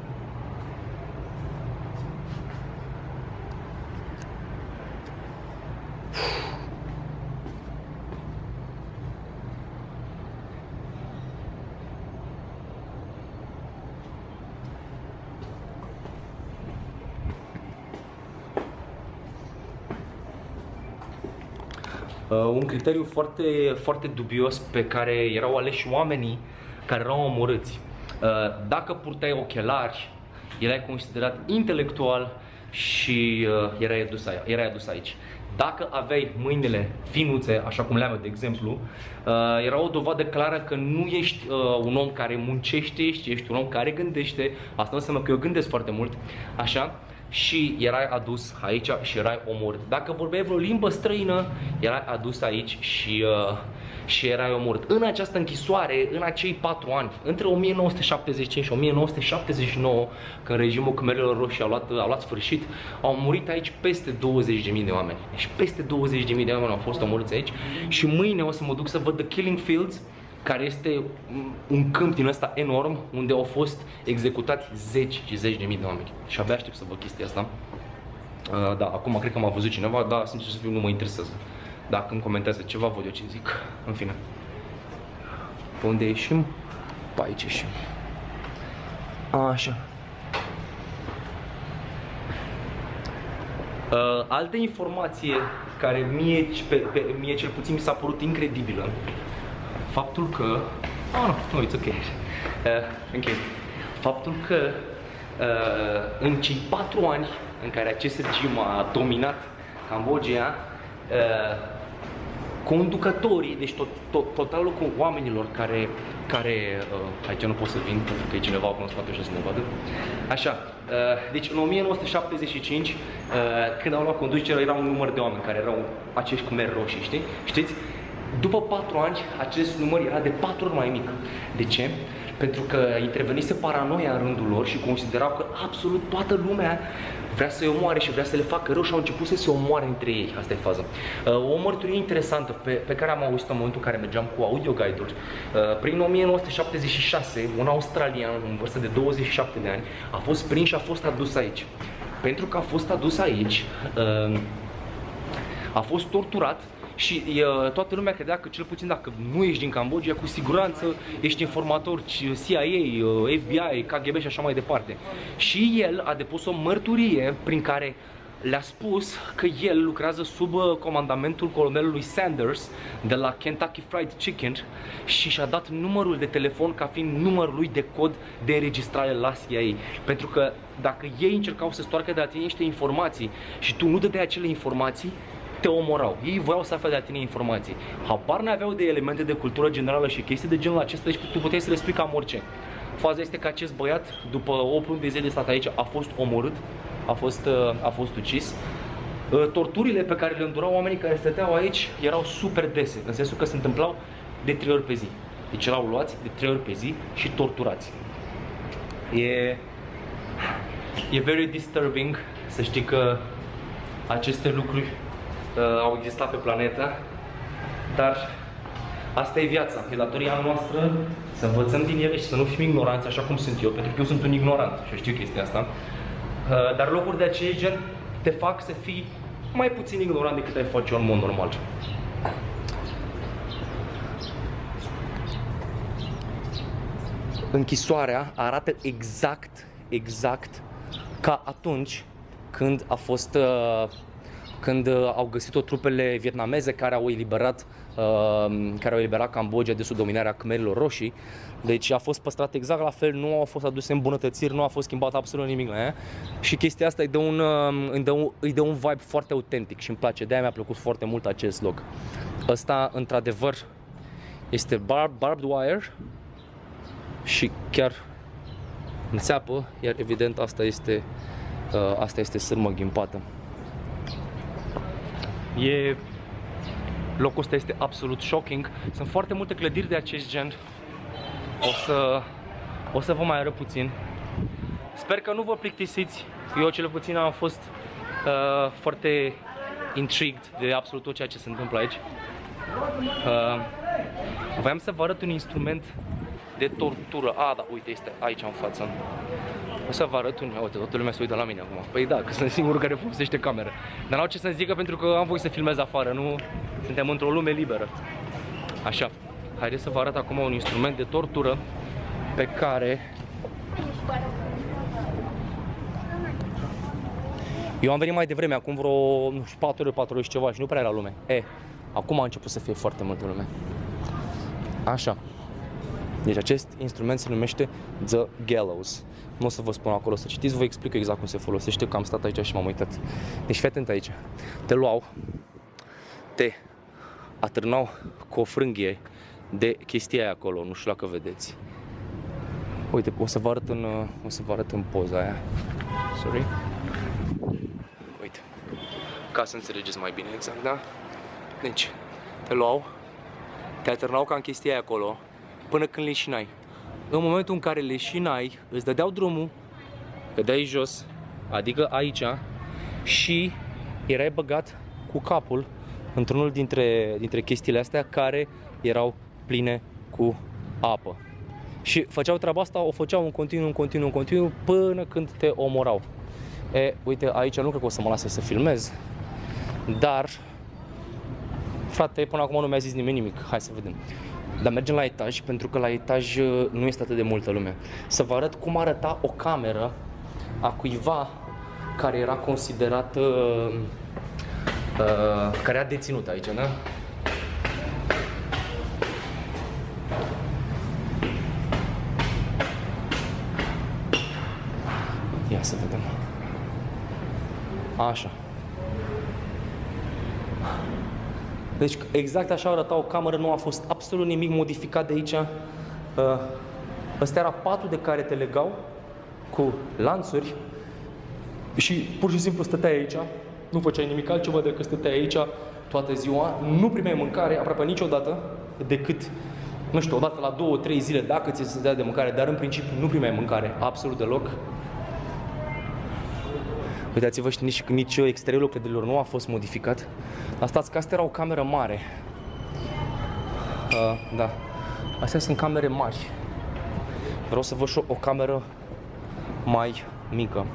Uh, un criteriu foarte, foarte dubios pe care erau aleși oamenii care erau omorâți. Uh, dacă purtai ochelari, erai considerat intelectual și uh, erai, adus aici, erai adus aici. Dacă aveai mâinile finuțe, așa cum le-am eu de exemplu, uh, era o dovadă clară că nu ești uh, un om care muncește, ești, ești un om care gândește. Asta nu înseamnă că eu gândesc foarte mult, așa. Și erai adus aici și erai omorât. Dacă vorbeai vreo limbă străină, erai adus aici și, uh, și erai omorât. În această închisoare, în acei patru ani, între o mie nouă sute șaptezeci și cinci și o mie nouă sute șaptezeci și nouă, când regimul Khmerilor Roșii a luat, a luat sfârșit, au murit aici peste douăzeci de mii de oameni. Deci peste douăzeci de mii de oameni au fost omorâți aici. Și mâine o să mă duc să văd The Killing Fields, care este un câmp din ăsta enorm, unde au fost executați zeci și zeci de mii de oameni. Și abia aștept să văd chestia asta. Uh, da, acum cred că m-a văzut cineva, dar sincer să fiu, nu mă interesează. Dacă îmi comentează ceva, văd eu ce zic. În fine. Pe unde ieșim? Pe aici ieșim. Așa. Uh, altă informație care mie, pe, pe, mie cel puțin mi s-a părut incredibilă. Faptul că... Oh, nu, no, it's ok. Uh, okay. Faptul că uh, în cei patru ani în care acest regim a dominat Cambodgia, uh, conducătorii, deci tot, tot, totalul cu oamenilor care, care uh, aici nu pot să vin pentru că e cineva acolo în spate și să mă vadă. Așa, uh, deci în o mie nouă sute șaptezeci și cinci, uh, când au luat conducerea, era un număr de oameni care erau acești Khmer roșii, știi? Știți? După patru ani, acest număr era de patru ori mai mic. De ce? Pentru că intervenise paranoia în rândul lor și considerau că absolut toată lumea vrea să-i omoare și vrea să le facă rău și au început să se omoare între ei. Asta e faza. O mărturie interesantă pe, pe care am auzit-o în momentul în care mergeam cu audio guide-uri. Prin o mie nouă sute șaptezeci și șase, un australian în vârstă de douăzeci și șapte de ani a fost prins și a fost adus aici. Pentru că a fost adus aici, a fost torturat. Și uh, toată lumea credea că cel puțin dacă nu ești din Cambodgia, cu siguranță ești informator C I A, uh, F B I, K G B și așa mai departe. Și el a depus o mărturie prin care le-a spus că el lucrează sub uh, comandamentul colonelului Sanders de la Kentucky Fried Chicken și și-a dat numărul de telefon ca fiind numărul lui de cod de înregistrare la C I A. Pentru că dacă ei încercau să stoarcă de la tine niște informații și tu nu dădeai acele informații, te omorau. Ei voiau să afle de la tine informații. Habar n-aveau de elemente de cultură generală și chestii de genul acesta, deci tu puteai să le spui cam orice. Faza este că acest băiat, după opt luni de zile de stat aici, a fost omorât, a fost, a fost ucis. Torturile pe care le îndurau oamenii care stăteau aici erau super dese, în sensul că se întâmplau de trei ori pe zi. Deci erau luați de trei ori pe zi și torturați. E... E very disturbing să știi că aceste lucruri Uh, au existat pe planetă, dar Asta e viața, e datoria noastră să învățăm din ele și să nu fim ignoranți așa cum sunt eu, pentru că eu sunt un ignorant și eu știu chestia asta. Dar locuri de acest gen te fac să fii mai puțin ignorant decât ai face în mod normal. Închisoarea arată exact, exact ca atunci când a fost, când au găsit-o trupele vietnameze care au eliberat, care au eliberat Cambodgia de sub dominarea Khmerilor roșii. Deci a fost păstrat exact la fel, nu au fost aduse îmbunătățiri, nu a fost schimbat absolut nimic la ea. Și chestia asta îi dă un, îi dă un, îi dă un vibe foarte autentic și îmi place, de-aia mi-a plăcut foarte mult acest loc. Ăsta, într-adevăr, este bar, barbed wire și chiar înțeapă, iar evident asta este, uh, asta este sârmă ghimpată. E... Locul ăsta este absolut shocking. Sunt foarte multe clădiri de acest gen. O să, o să vă mai arăt puțin. Sper că nu vă plictisiți. Eu cel puțin am fost uh, foarte intrigued de absolut tot ceea ce se întâmplă aici. Uh, voiam să vă arăt un instrument de tortură. A, da, uite, este aici în față. O să vă arăt un... Uite, toată lumea se uită la mine acum. Păi da, că sunt singurul care folosește cameră. Dar n-au ce să-mi zică pentru că am voie să filmez afară, nu? Suntem într-o lume liberă. Așa. Haideți să vă arăt acum un instrument de tortură pe care... Eu am venit mai devreme, acum vreo, nu știu, patru ore, patru ore și ceva și nu prea era lume. E, acum a început să fie foarte multă lume. Așa. Deci acest instrument se numește The Gallows. Nu o să vă spun acolo să citiți, vă explic exact cum se folosește, că am stat aici și m-am uitat. Deci fii atent aici. Te luau, te atârnau cu o frânghie de chestia aia acolo, nu știu dacă vedeți. Uite, o să vă arăt în, o să vă arăt în poza aia. Sorry. Uite. Ca să înțelegeți mai bine exact, da? Deci, te luau, te atârnau ca în chestia aia acolo, până când leșinai. În momentul în care leșinai, îți dădeau drumul, cădeai jos, adică aici, și erai băgat cu capul într-unul dintre, dintre chestiile astea care erau pline cu apă. Și făceau treaba asta, o făceau în continuu, în continuu, în continuu, până când te omorau. E, uite, aici nu cred că o să mă lase să filmez, dar, frate, până acum nu mi-a zis nimeni nimic. Hai să vedem. Dar mergem la etaj, pentru că la etaj nu este atât de multă lume. Să vă arăt cum arăta o cameră a cuiva care era considerat, uh, uh, care era deținut aici, da? Ia să vedem. Așa. Deci exact așa arăta o cameră, nu a fost absolut nimic modificat de aici. Ăsta era patul de care te legau cu lanțuri și pur și simplu stăteai aici, nu făceai nimic altceva decât stăteai aici toată ziua, nu primeai mâncare aproape niciodată, decât, nu știu, odată la două, trei zile dacă ți se dea de mâncare, dar în principiu nu primeai mâncare absolut deloc. Uitați-vă, nici, nici exteriorul clădirilor nu a fost modificat. Dar stați că asta era o cameră mare. Uh, da. Astea sunt camere mari. Vreau să văd și o, o cameră mai mică.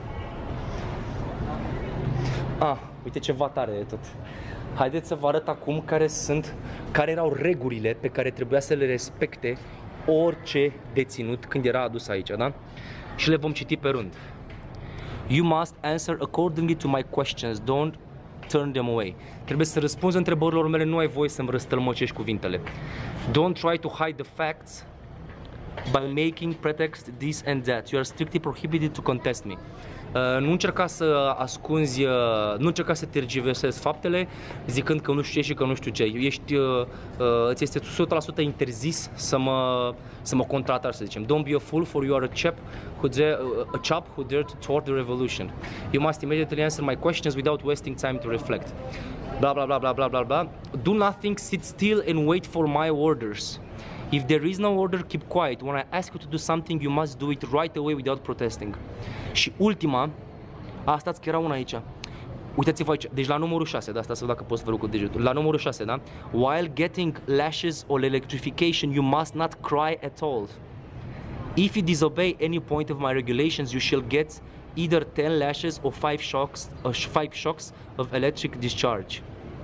Ah, uite ce vatare de tot. Haideți să vă arăt acum care sunt, care erau regulile pe care trebuia să le respecte orice deținut când era adus aici, da? Și le vom citi pe rând. You must answer accordingly to my questions. Don't turn them away. Trebuie să răspunzi întrebărilor mele, nu ai voie să-mi răstălmăcești cuvintele. Don't try to hide the facts by making pretext this and that. You are strictly prohibited to contest me. Uh, nu încerca să ascunzi, uh, nu încerca să tergiversezi faptele zicând că nu știu ce și că nu știu ce. Ești, uh, uh, ți este o sută la sută interzis să mă, să mă contraataci, să zicem. Don't be a fool, for you are a chap who dare, uh, a chap who dared to thwart the revolution. You must immediately answer my questions without wasting time to reflect. Blah blah blah blah blah blah blah. Do nothing, sit still and wait for my orders. If there is no order, keep quiet. When I ask you to do something, you must do it right away without protesting. Și ultima, asta că era una aici. Uitați-vă aici, deci la numărul șase, da, asta să văd dacă pot să vă rog cu degetul. La numărul șase, da? While getting lashes or electrification, you must not cry at all. If you disobey any point of my regulations, you shall get either ten lashes or five shocks, uh, five shocks of electric discharge.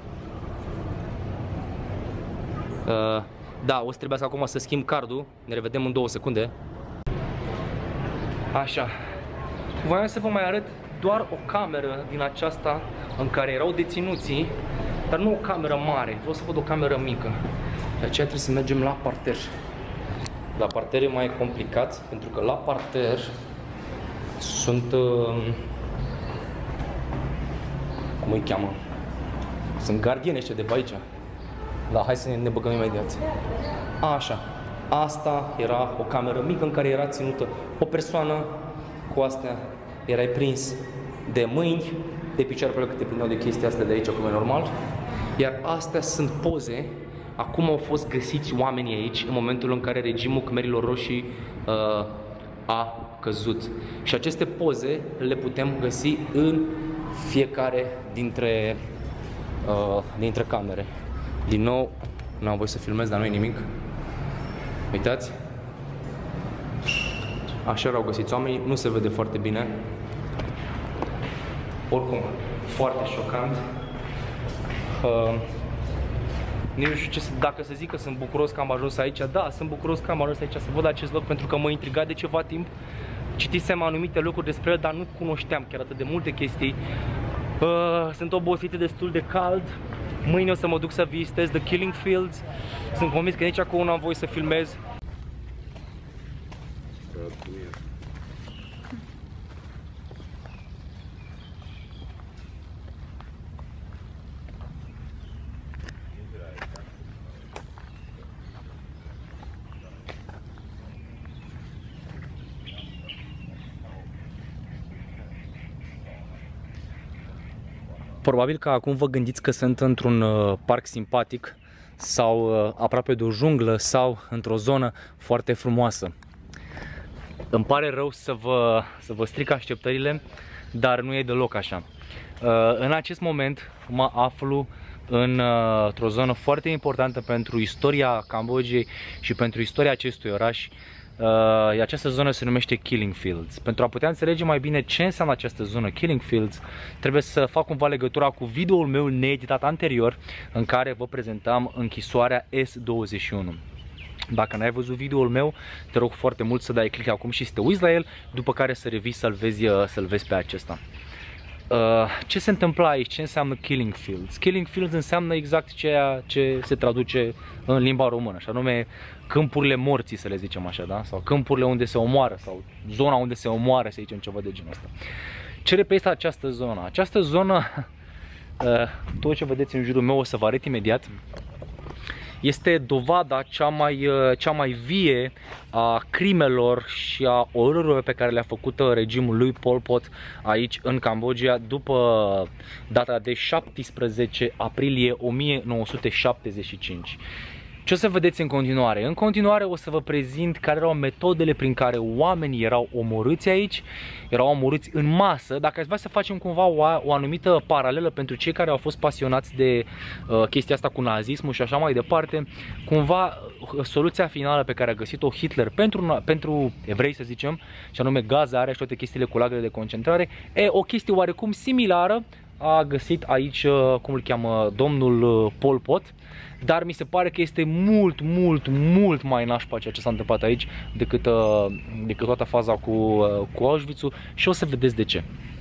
Uh, da, o să trebuiască acum să schimb cardul. Ne revedem în două secunde. Așa. Voiam să vă mai arăt doar o cameră din aceasta în care erau deținuții, dar nu o cameră mare, vreau să văd o cameră mică. De aceea trebuie să mergem la parter. La parter e mai complicat, pentru că la parter sunt... Uh, cum îi cheamă? Sunt gardieni ăștia de pe aici. Da, hai să ne, ne băgăm imediat. Așa. Asta era o cameră mică în care era ținută o persoană. Cu astea erai prins de mâini, de picioare, pentru că te prindeau de chestia astea de aici, cum e normal. Iar astea sunt poze. Acum au fost găsiți oamenii aici în momentul în care regimul Khmerilor Roșii uh, a căzut. Și aceste poze le putem găsi în fiecare dintre, uh, dintre camere. Din nou, nu am voie să filmez, dar nu e nimic. Uitați. Așa erau găsiți oamenii, nu se vede foarte bine. Oricum, foarte șocant. Uh, nici nu știu ce să, dacă să zic că sunt bucuros că am ajuns aici. Da, sunt bucuros că am ajuns aici să văd acest loc, pentru că mă intriga de ceva timp. Citisem anumite lucruri despre el, dar nu cunoșteam chiar atât de multe chestii. Uh, sunt obosit, destul de cald. Mâine o să mă duc să vizitez The Killing Fields. Sunt convins că nici acum nu am voie să filmez. Probabil că acum vă gândiți că sunt într-un uh, parc simpatic sau uh, aproape de o junglă sau într-o zonă foarte frumoasă. Îmi pare rău să vă, să vă stric așteptările, dar nu e deloc așa. Uh, în acest moment mă aflu în, uh, într-o zonă foarte importantă pentru istoria Cambodgiei și pentru istoria acestui oraș. Uh, această zonă se numește Killing Fields. Pentru a putea înțelege mai bine ce înseamnă această zonă Killing Fields, trebuie să fac cumva legătura cu videoul meu needitat anterior, în care vă prezentam închisoarea S douăzeci și unu. Dacă n-ai văzut videoul meu, te rog foarte mult să dai click acum și să te uiți la el, după care să revii să-l vezi, să-l vezi pe acesta. Uh, ce se întâmplă aici? Ce înseamnă Killing Fields? Killing Fields înseamnă exact ceea ce se traduce în limba română, și anume câmpurile morții, să le zicem așa, da? Sau câmpurile unde se omoară, sau zona unde se omoară, să zicem ceva de genul ăsta. Ce reprezintă această zonă? Această zonă, uh, tot ce vedeți în jurul meu o să vă arăt imediat, este dovada cea mai, cea mai vie a crimelor și a ororilor pe care le-a făcut regimul lui Pol Pot aici în Cambodgia după data de șaptesprezece aprilie o mie nouă sute șaptezeci și cinci. Ce o să vedeți în continuare? În continuare o să vă prezint care erau metodele prin care oamenii erau omorâți aici, erau omorâți în masă. Dacă ați vrea să facem cumva o, o anumită paralelă pentru cei care au fost pasionați de uh, chestia asta cu nazismul și așa mai departe, cumva uh, soluția finală pe care a găsit-o Hitler pentru, pentru evrei, să zicem, și anume Gaza și toate chestiile cu lagăre de concentrare, e o chestie oarecum similară a găsit aici, cum îl cheamă, domnul Pol Pot, dar mi se pare că este mult, mult, mult mai nașpa ceea ce s-a întâmplat aici decât, decât toată faza cu, cu Auschwitz-ul, și o să vedeți de ce.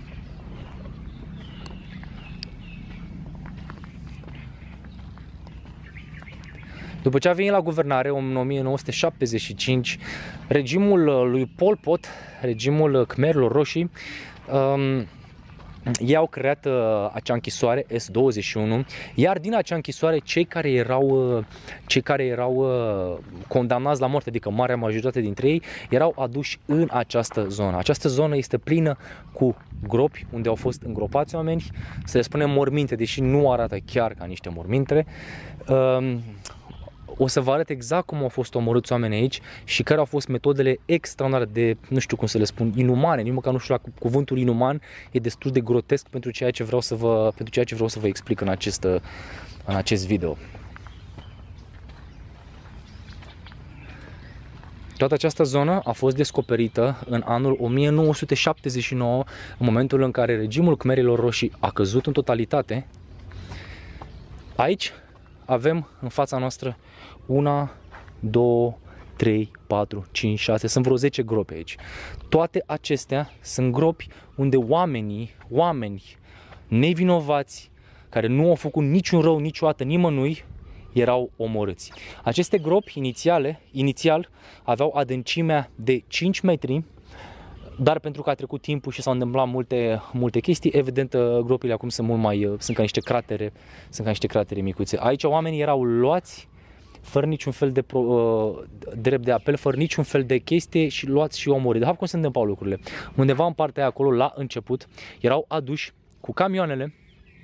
După ce a venit la guvernare în o mie nouă sute șaptezeci și cinci, regimul lui Pol Pot, regimul Khmerilor Roșii, um, ei au creat uh, acea închisoare S douăzeci și unu, iar din acea închisoare cei care erau, uh, cei care erau uh, condamnați la moarte, adică marea majoritate dintre ei, erau aduși în această zonă. Această zonă este plină cu gropi unde au fost îngropați oameni, să le spunem morminte, deși nu arată chiar ca niște morminte. Uh, O să vă arăt exact cum au fost omorâți oamenii aici și care au fost metodele extraordinare de, nu știu cum să le spun, inumane, nici măcar nu știu la cuvântul inuman, e destul de grotesc pentru ceea ce vreau să vă, pentru ceea ce vreau să vă explic în acest, în acest video. Toată această zonă a fost descoperită în anul o mie nouă sute șaptezeci și nouă, în momentul în care regimul Khmerilor Roșii a căzut în totalitate. Aici avem în fața noastră una, două, trei, patru, cinci, șase, sunt vreo zece gropi aici. Toate acestea sunt gropi unde oamenii, oameni nevinovați, care nu au făcut niciun rău niciodată nimănui, erau omorâți. Aceste gropi inițiale, inițial aveau adâncimea de cinci metri, dar pentru că a trecut timpul și s-au întâmplat multe, multe chestii, evident gropile acum sunt mult mai, sunt ca niște cratere, sunt ca niște cratere micuțe. Aici oamenii erau luați fără niciun fel de pro, uh, drept de apel, fără niciun fel de chestie și luați și omorâți. De fapt, cum se întâmplau lucrurile? Undeva în partea aia acolo, la început, erau aduși cu camioanele,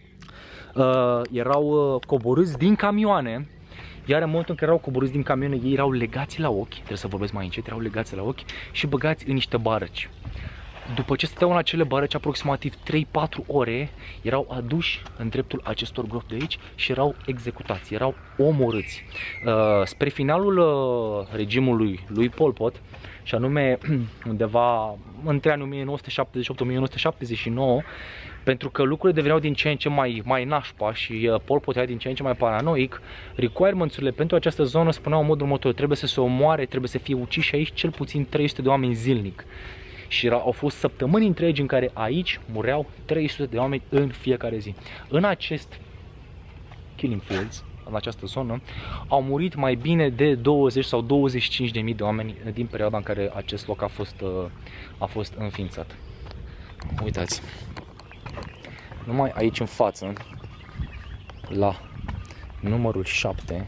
uh, erau uh, coborâți din camioane, iar în momentul în care erau coborâți din camioane, ei erau legați la ochi, trebuie să vorbesc mai încet, erau legați la ochi și băgați în niște barăci. După ce stăteau în acele barăci aproximativ trei patru ore, erau aduși în dreptul acestor gropi de aici și erau executați, erau omorâți. Uh, spre finalul uh, regimului lui Pol Pot, și anume undeva între anii o mie nouă sute șaptezeci și opt - o mie nouă sute șaptezeci și nouă, pentru că lucrurile deveneau din ce în ce mai, mai nașpa și uh, Pol Pot era din ce în ce mai paranoic, requirements-urile pentru această zonă spuneau în modul următor: trebuie să se omoare, trebuie să fie uciși aici cel puțin trei sute de oameni zilnic. Și era, au fost săptămâni întregi în care aici mureau trei sute de oameni în fiecare zi. În acest killing fields, în această zonă, au murit mai bine de douăzeci sau douăzeci și cinci de mii de oameni din perioada în care acest loc a fost, a fost înființat. Uitați, numai aici în față, la numărul șapte,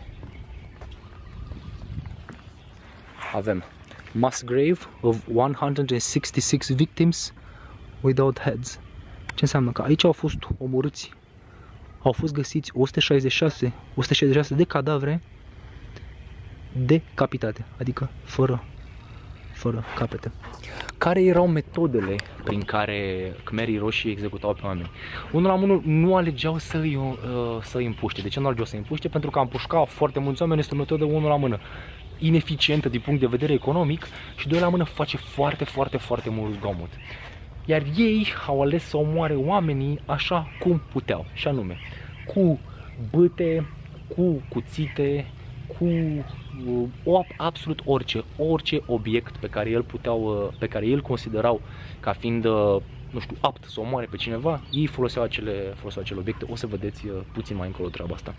avem mass grave of one hundred sixty-six victims without heads. Ce înseamnă că aici au fost omorâți, au fost găsiți o sută șaizeci și șase, o sută șaizeci și șase de cadavre decapitate, adică fără, fără capete. Care erau metodele prin care Khmerii Roșii executau pe oameni? Unul la unul nu alegeau să îi, uh, să îi împuște. De ce nu alegeau să îi împuște? Pentru că a împușca foarte mulți oameni este o metodă unul la mână ineficientă din punct de vedere economic și doi la mână face foarte, foarte, foarte mult zgomot. Iar ei au ales să omoare oamenii așa cum puteau, și anume cu bâte, cu cuțite, cu uh, absolut orice, orice obiect pe care el puteau, uh, pe care el considerau ca fiind, uh, nu știu, apt să omoare pe cineva, ei foloseau acele, foloseau acele obiecte. O să vedeți uh, puțin mai încolo treaba asta.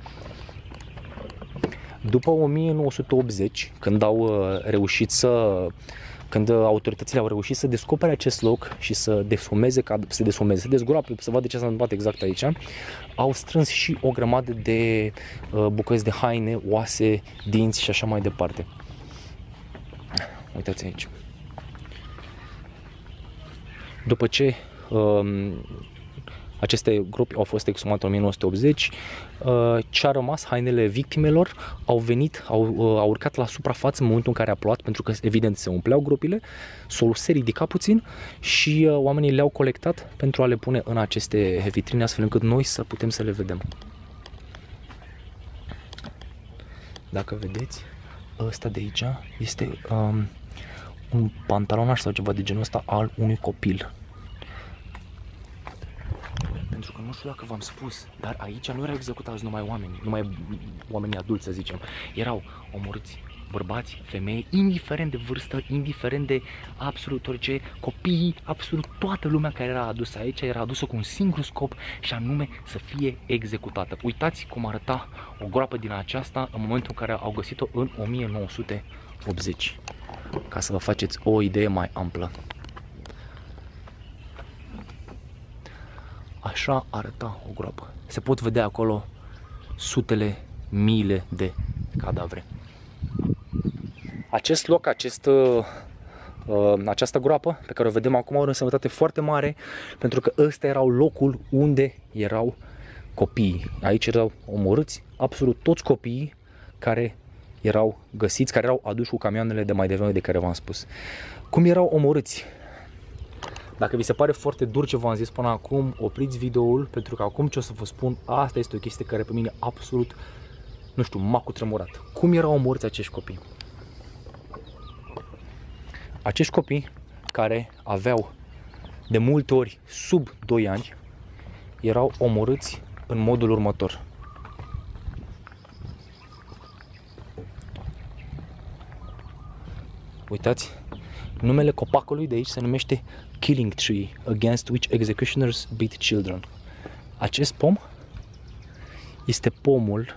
După o mie nouă sute optzeci, când au reușit să, când autoritățile au reușit să descopere acest loc și să desfumeze, să desfumeze, să dezgroape, să vadă ce s-a întâmplat exact aici, au strâns și o grămadă de bucăți de haine, oase, dinți și așa mai departe. Uitați aici. După ce um, aceste gropi au fost exhumate în o mie nouă sute optzeci, ce a rămas, hainele victimelor, au venit, au, au urcat la suprafață în momentul în care a plouat, pentru că evident se umpleau gropile, solul se ridica puțin și oamenii le-au colectat pentru a le pune în aceste vitrine, astfel încât noi să putem să le vedem. Dacă vedeți, ăsta de aici este um, un pantalonaș sau ceva de genul ăsta al unui copil. Pentru că nu știu dacă v-am spus, dar aici nu erau executați numai oameni, numai oamenii adulți, să zicem. Erau omorâți bărbați, femei, indiferent de vârstă, indiferent de absolut orice, copiii, absolut toată lumea care era adusă aici era adusă cu un singur scop, și anume să fie executată. Uitați cum arăta o groapă din aceasta în momentul în care au găsit-o în o mie nouă sute optzeci, ca să vă faceți o idee mai amplă. Așa arăta o groapă. Se pot vedea acolo sutele, miile de cadavre. Acest loc, acest, uh, această groapă pe care o vedem acum are o însemnătate foarte mare, pentru că ăsta era locul unde erau copiii. Aici erau omorâți absolut toți copiii care erau găsiți, care erau aduși cu camioanele de mai devreme de care v-am spus. Cum erau omorâți? Dacă vi se pare foarte dur ce v-am zis până acum, opriți videoul, pentru că acum ce o să vă spun, asta este o chestie care pe mine absolut, nu știu, m-a cutremurat. Cum erau omorâți acești copii? Acești copii care aveau de multe ori sub doi ani erau omorâți în modul următor. Uitați, numele copacului de aici se numește Killing Tree, against which executioners beat children. Acest pom este pomul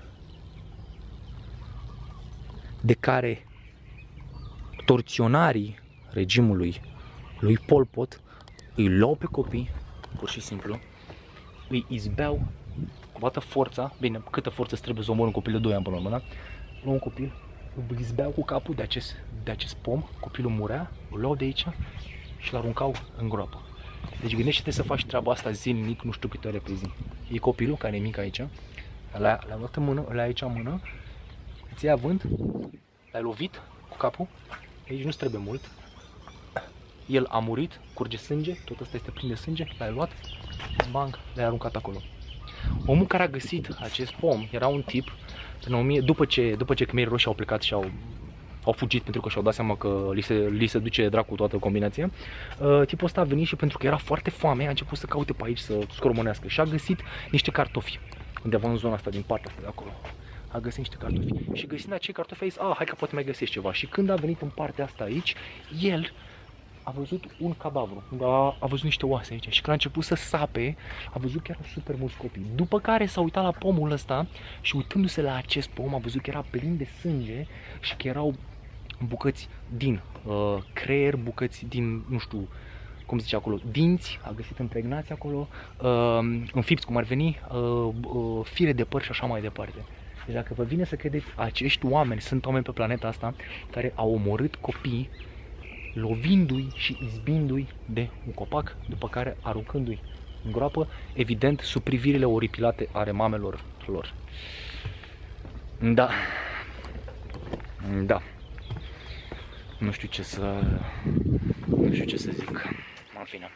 de care torționarii regimului lui Pol Pot îi luau pe copii, pur și simplu, îi izbeau cu toată forța, bine, câtă forță trebuie să omori un copil de doi ani până la urmă, da? Luau un copil, îl izbeau cu capul de acest, de acest pom, copilul murea, îl luau de aici și îl aruncau în groapă. Deci gândește-te să faci treaba asta zilnic, nu știu câte ore pe zi. E copilul care e mic aici, l-ai luat în mână, l-ai aici în mână, îți ia avânt, l-ai lovit cu capul, aici nu-ți trebuie mult, el a murit, curge sânge, tot asta este plin de sânge, l-ai luat, bang, l-ai aruncat acolo. Omul care a găsit acest pom era un tip, după ce, după ce Khmerii Roșii au plecat și au, au fugit pentru că și-au dat seama că li se, li se duce dracu toată combinația, uh, tipul ăsta a venit și pentru că era foarte foame a început să caute pe aici să scormonească și a găsit niște cartofi undeva în zona asta, din partea asta de acolo. A găsit niște cartofi și găsind acei cartofi a zis, ah, hai că poate mai găsești ceva. Și când a venit în partea asta aici, el a văzut un cadavru, a, a văzut niște oase aici și când a început să sape, a văzut că erau super mulți copii. După care s-a uitat la pomul ăsta și uitându-se la acest pom a văzut că era plin de sânge și că erau bucăți din uh, creier, bucăți din, nu știu, cum zice acolo, dinți, a găsit impregnați acolo, uh, înfipți cum ar veni, uh, uh, fire de păr și așa mai departe. Deci dacă vă vine să credeți, acești oameni sunt oameni pe planeta asta care au omorât copii lovindu-i și izbindu-i de un copac, după care aruncându-i în groapă, evident sub privirile oripilate ale mamelor lor. Da. Da. Nu știu ce să... Nu știu ce să zic. În fine.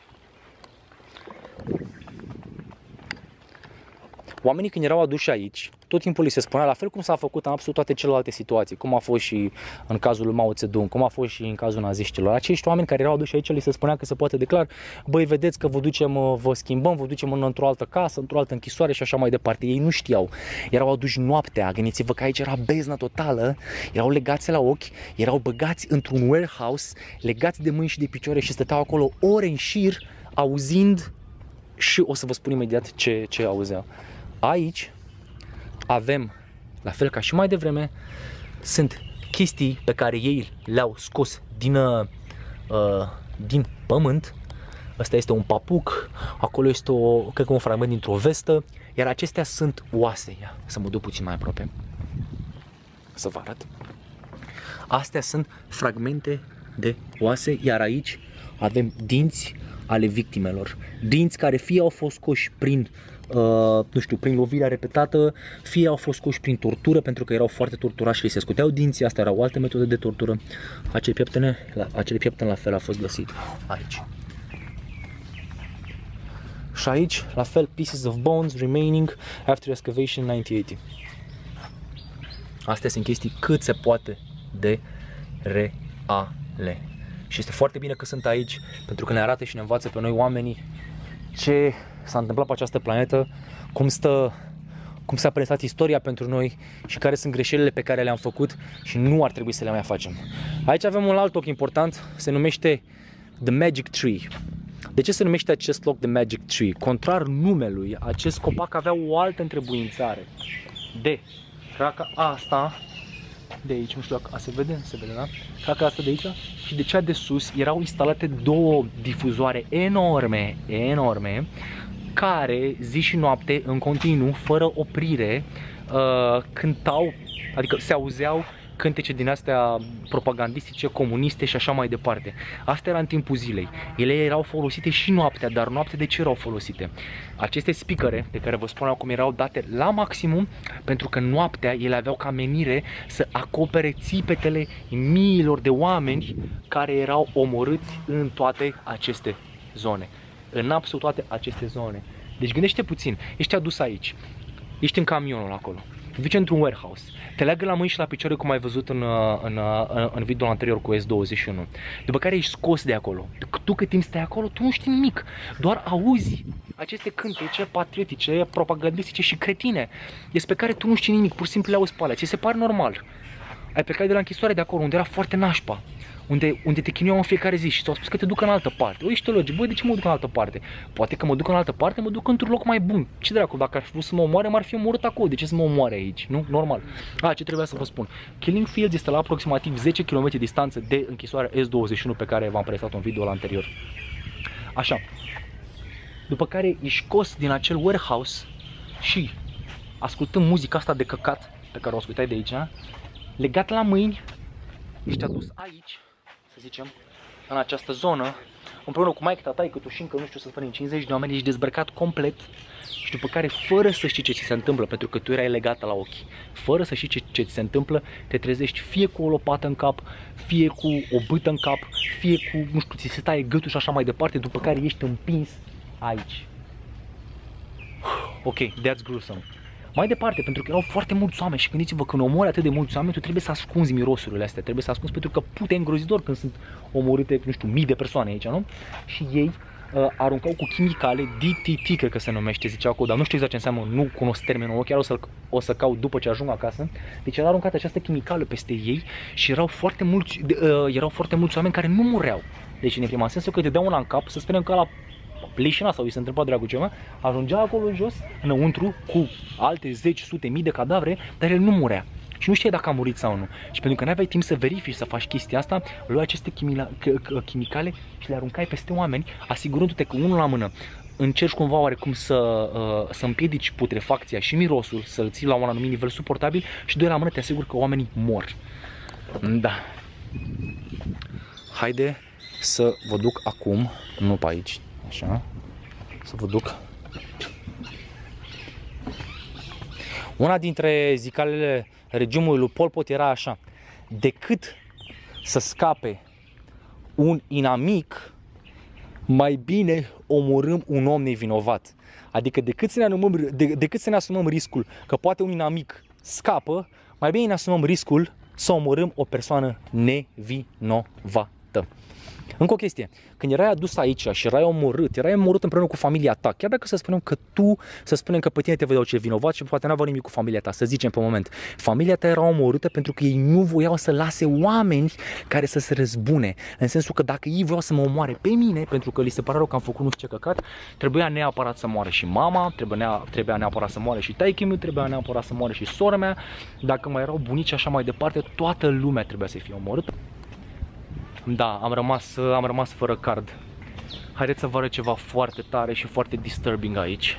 Oamenii când erau aduși aici, tot timpul li se spunea, la fel cum s-a făcut în absolut toate celelalte situații, cum a fost și în cazul lui Mao Zedong, cum a fost și în cazul naziștilor. Acești oameni care erau aduși aici li se spunea că se poate declara, băi, vedeți că vă ducem, vă schimbăm, vă ducem într-o altă casă, într-o altă închisoare și așa mai departe. Ei nu știau. Erau aduși noaptea, gândiți-vă că aici era beznă totală, erau legați la ochi, erau băgați într-un warehouse, legați de mâini și de picioare și stăteau acolo ore în șir, auzind, și o să vă spun imediat ce, ce auzeau. Aici avem, la fel ca și mai devreme, sunt chestii pe care ei le-au scos din, uh, din pământ. Ăsta este un papuc, acolo este o, cred că un fragment dintr-o vestă, iar acestea sunt oase. Ia, să mă duc puțin mai aproape, să vă arăt. Astea sunt fragmente de oase, iar aici avem dinți ale victimelor. Dinți care fie au fost scoși prin Uh, nu știu, prin lovirea repetată, fie au fost scoși prin tortură, pentru că erau foarte torturați și li se scuteau dinții, asta era o altă metodă de tortură. Acele pieptene, la, acele pieptene la fel a fost găsit aici. Și aici, la fel, pieces of bones remaining after excavation in nineteen eighty. Astea sunt chestii cât se poate de reale. Și este foarte bine că sunt aici, pentru că ne arată și ne învață pe noi oamenii ce s-a întâmplat pe această planetă, cum stă, cum s-a prezentat istoria pentru noi și care sunt greșelile pe care le-am făcut și nu ar trebui să le mai facem. Aici avem un alt loc important, se numește The Magic Tree. De ce se numește acest loc The Magic Tree? Contrar numelui, acest copac avea o altă întrebuințare. De craca asta de aici, nu știu dacă se vede, se vede, da? Craca asta de aici și de cea de sus erau instalate două difuzoare enorme, enorme, care zi și noapte, în continuu, fără oprire, uh, cântau, adică se auzeau cântece din astea propagandistice, comuniste și așa mai departe. Asta era în timpul zilei. Ele erau folosite și noaptea, dar noaptea de ce erau folosite? Aceste speakere, de care vă spun acum, erau date la maximum pentru că noaptea ele aveau ca menire să acopere țipetele miilor de oameni care erau omorâți în toate aceste zone. În absolut toate aceste zone. Deci gândește puțin, ești adus aici, ești în camionul acolo, te duci într-un warehouse, te leagă la mâini și la picioare cum ai văzut în, în, în, în video anterior cu S douăzeci și unu. După care ești scos de acolo. Tu cât timp stai acolo, tu nu știi nimic, doar auzi aceste cântece patriotice, propagandistice și cretine, despre care tu nu știi nimic, pur și simplu le auzi pe alea. Ți se pare normal. Ai plecat de la închisoare de acolo, unde era foarte nașpa, unde, unde te chinuiau în fiecare zi și ți-au spus că te duc în altă parte. O, ești logic, băi, de ce mă duc în altă parte? Poate că mă duc în altă parte, mă duc într-un loc mai bun. Ce dracu, dacă ar fi vrut să mă omoare, m-ar fi omorât acolo. De ce să mă omoare aici? Nu? Normal. A, ce trebuia să vă spun? Killing Fields este la aproximativ zece kilometri distanță de închisoarea S douăzeci și unu pe care v-am prezentat un video la anterior. Așa. După care ești scos din acel warehouse și ascultând muzica asta de căcat pe care o ascultai de aici, legat la mâini, ești adus aici, să zicem, în această zonă, împreună cu maică, tataică, tu și încă, nu știu, să spunem, cincizeci de oameni, ești dezbrăcat complet și după care, fără să știi ce ți se întâmplă, pentru că tu erai legată la ochi, fără să știi ce, ce ți se întâmplă, te trezești fie cu o lopată în cap, fie cu o bâtă în cap, fie cu, nu știu, ți se taie gâtul și așa mai departe, după care ești împins aici. Ok, that's gruesome. Mai departe, pentru că erau foarte mulți oameni și gândiți-vă, când omori atât de mulți oameni, tu trebuie să ascunzi mirosurile astea, trebuie să ascunzi pentru că pute îngrozitor când sunt omorâte, nu știu, mii de persoane aici, nu? Și ei uh, aruncau cu chimicale, D T T cred că se numește, zicea acolo, dar nu știu exact ce înseamnă, nu cunosc termenul, chiar o să, o să caut după ce ajung acasă. Deci era aruncat această chimicală peste ei și erau foarte mulți, uh, erau foarte mulți oameni care nu mureau. Deci în prima sensul că te dau una în cap, să spunem că la pleșina sau îi se întâmpla dragul ceva, ajungea acolo jos, înăuntru, cu alte zeci, sute, mii de cadavre, dar el nu murea. Și nu știa dacă a murit sau nu. Și pentru că nu aveai timp să verifici, să faci chestia asta, luai aceste chimicale și le aruncai peste oameni, asigurându-te că unul la mână încerci cumva oarecum să, să împiedici putrefacția și mirosul, să-l ții la un anumit nivel suportabil și doi la mână te asiguri că oamenii mor. Da. Haide să vă duc acum, nu pe aici, așa, să vă duc. Una dintre zicalele regimului lui Pol Pot era așa: decât să scape un inamic, mai bine omorâm un om nevinovat. Adică decât să ne asumăm, de, decât să ne asumăm riscul că poate un inamic scapă, mai bine ne asumăm riscul să omorâm o persoană nevinovată. Încă o chestie, când erai adus aici și erai omorât, erai omorât împreună cu familia ta, chiar dacă să spunem că tu, să spunem că pe tine te vedeau cel vinovat și poate n-aveau nimic cu familia ta, să zicem pe moment, familia ta era omorâtă pentru că ei nu voiau să lase oameni care să se răzbune, în sensul că dacă ei voiau să mă omoare pe mine, pentru că li se părea rău că am făcut nu știu ce căcat, trebuia neapărat să moară și mama, trebuia, trebuia neapărat să moară și taică-miu, trebuia neapărat să moară și sora mea, dacă mai erau bunici așa mai departe, toată lumea trebuia să fie omorâtă. Da, am rămas, am rămas fără card. Haideți să vă arăt ceva foarte tare și foarte disturbing aici.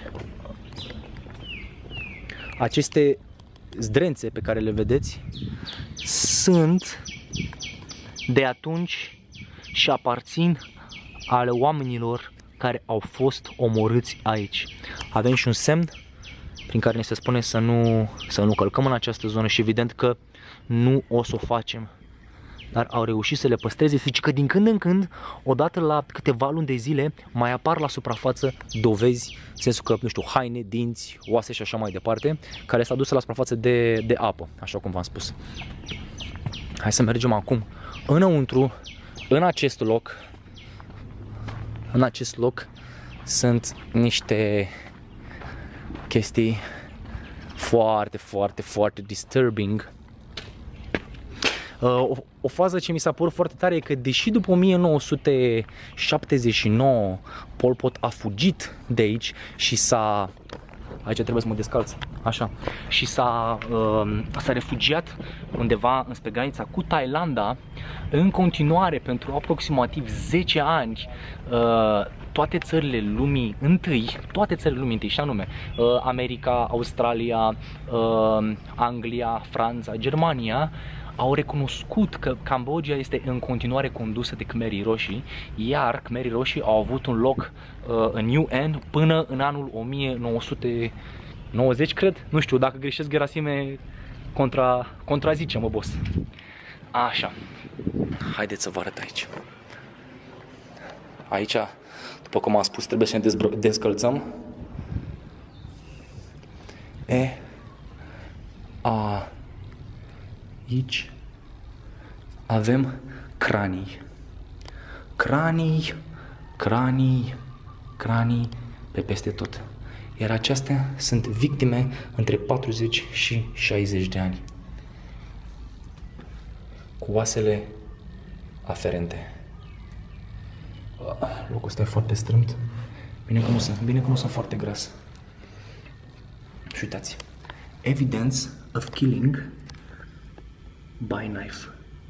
Aceste zdrențe pe care le vedeți sunt de atunci și aparțin ale oamenilor care au fost omorâți aici. Avem și un semn prin care ne se spune să nu, să nu călcăm în această zonă și evident că nu o să o facem. Dar au reușit să le păstreze, zice că din când în când, odată la câteva luni de zile, mai apar la suprafață dovezi, în sensul că, nu știu, haine, dinți, oase și așa mai departe, care s-au dus la suprafață de, de apă, așa cum v-am spus. Hai să mergem acum înăuntru, în acest loc. În acest loc sunt niște chestii foarte, foarte, foarte disturbing. O, o fază ce mi s-a părut foarte tare e că deși după o mie nouă sute șaptezeci și nouă Pol Pot a fugit de aici și s-a... Aici trebuie să mă descalț, așa. Și s-a uh, s-a refugiat undeva înspre granița cu Thailanda, în continuare pentru aproximativ zece ani uh, toate țările lumii întâi, toate țările lumii întâi, și anume uh, America, Australia, uh, Anglia, Franța, Germania, au recunoscut că Cambodgia este în continuare condusă de Khmerii Roșii, iar Khmerii Roșii au avut un loc uh, în U N până în anul o mie nouă sute nouăzeci, cred. Nu știu, dacă greșesc, Gerasime, contra, contrazice-mă, boss. Așa. Haideți să vă arăt aici. Aici, după cum am spus, trebuie să ne descălțăm. E, a, aici avem cranii. Cranii, cranii, cranii pe peste tot. Iar acestea sunt victime între patruzeci și șaizeci de ani. Cu oasele aferente. Locul ăsta e foarte strâmt. Bine că nu sunt, bine că nu sunt foarte gras. Și uitați. Evidence of killing by knife.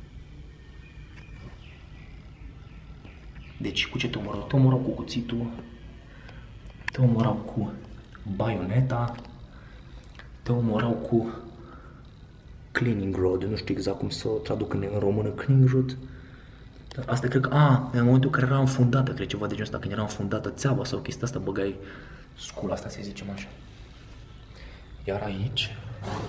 Deci cu ce te omorau? Te omorau cu cuțitul, te omorau cu baioneta, te omorau cu cleaning rod. Nu știu exact cum să o traduc în, în română, cleaning rod. Dar asta cred că, a, în momentul în care era înfundată, cred ceva de genul ăsta, când era înfundată țeava sau chestia asta, băgai scula asta, să zicem așa. Iar aici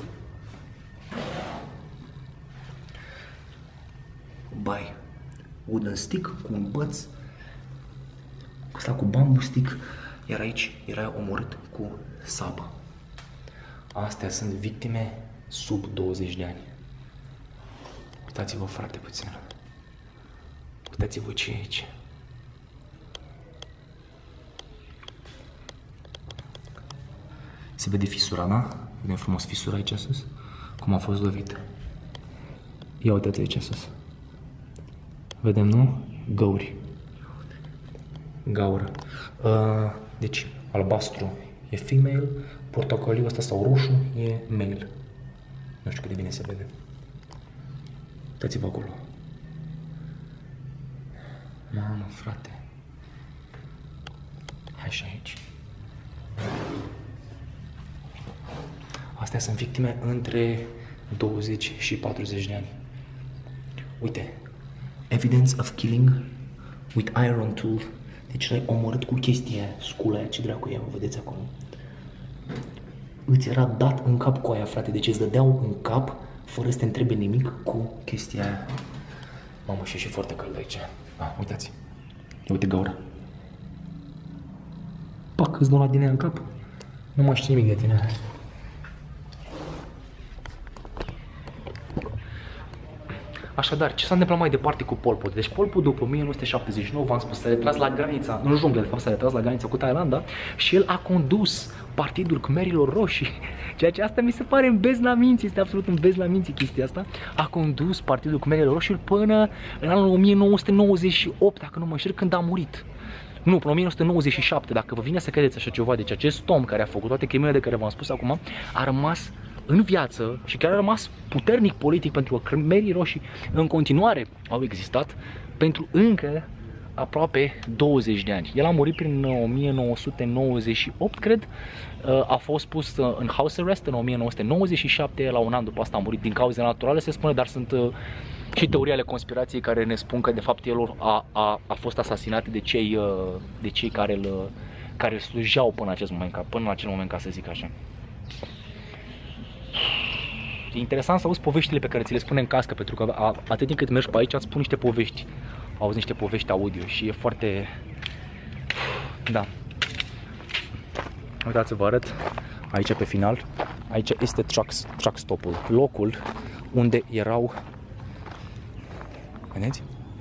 bai, wooden stick cu un băț, ăsta cu bamboo stick, iar aici era omorât cu sabă. Astea sunt victime sub douăzeci de ani. Uitați-vă, frate, puțin. Uitați-vă ce e aici. Se vede fisura, da? Vedem frumos fisura aici sus. Cum a fost lovit. Ia uitați aici sus. Vedem, nu? Găuri. Gaură. Uh, deci, albastru e female, portocaliu ăsta sau roșu e male. Nu știu cât de bine se vede. Uitați-vă acolo. Mamă, frate. Hai și aici. Astea sunt victime între douăzeci și patruzeci de ani. Uite. Evidence of killing with iron tool. Deci l-ai omorât cu chestia aia, scula aia, ce dracu e, o vedeți acolo. Îți era dat în cap cu aia, frate, deci îți dădeau în cap, fără să te întrebe nimic, cu chestia aia. Mamă, și e și foarte cald aici. Ah, uitați. Uite gaura. Pac, îți dau la din ea în cap. Nu mai știu nimic de tine. Așadar, ce s-a întâmplat mai departe cu Pol Pot? Deci Pol Pot, după o mie nouă sute șaptezeci și nouă, v-am spus, s-a retras la granița, în junglă, de fapt s-a retras la granița cu Thailanda și el a condus Partidul Khmerilor Roșii, ceea ce asta mi se pare în bez la minții, este absolut în bez la minții chestia asta. A condus Partidul Khmerilor Roșii până în anul o mie nouă sute nouăzeci și opt, dacă nu mă înșel, când a murit. Nu, până o mie nouă sute nouăzeci și șapte, dacă vă vine să credeți așa ceva, deci acest om care a făcut toate crimele de care v-am spus acum, a rămas în viață și chiar a rămas puternic politic, pentru că Khmerii Roșii în continuare au existat pentru încă aproape douăzeci de ani. El a murit prin o mie nouă sute nouăzeci și opt, cred, a fost pus în house arrest în o mie nouă sute nouăzeci și șapte, la un an după asta a murit din cauze naturale, se spune, dar sunt și teorii ale conspirației care ne spun că de fapt el a, a, a fost asasinat de cei, de cei care îl, care îl slujeau până în acest moment, până în acel moment, ca să zic așa. E interesant să auzi poveștile pe care ți le spune în cască, pentru că atât timp cât mergi pe aici îți spun niște povești. Auzi niște povești audio și e foarte... Da. Uitați să vă arăt aici pe final. Aici este truck, truck stop-ul, locul unde erau... Vedeți?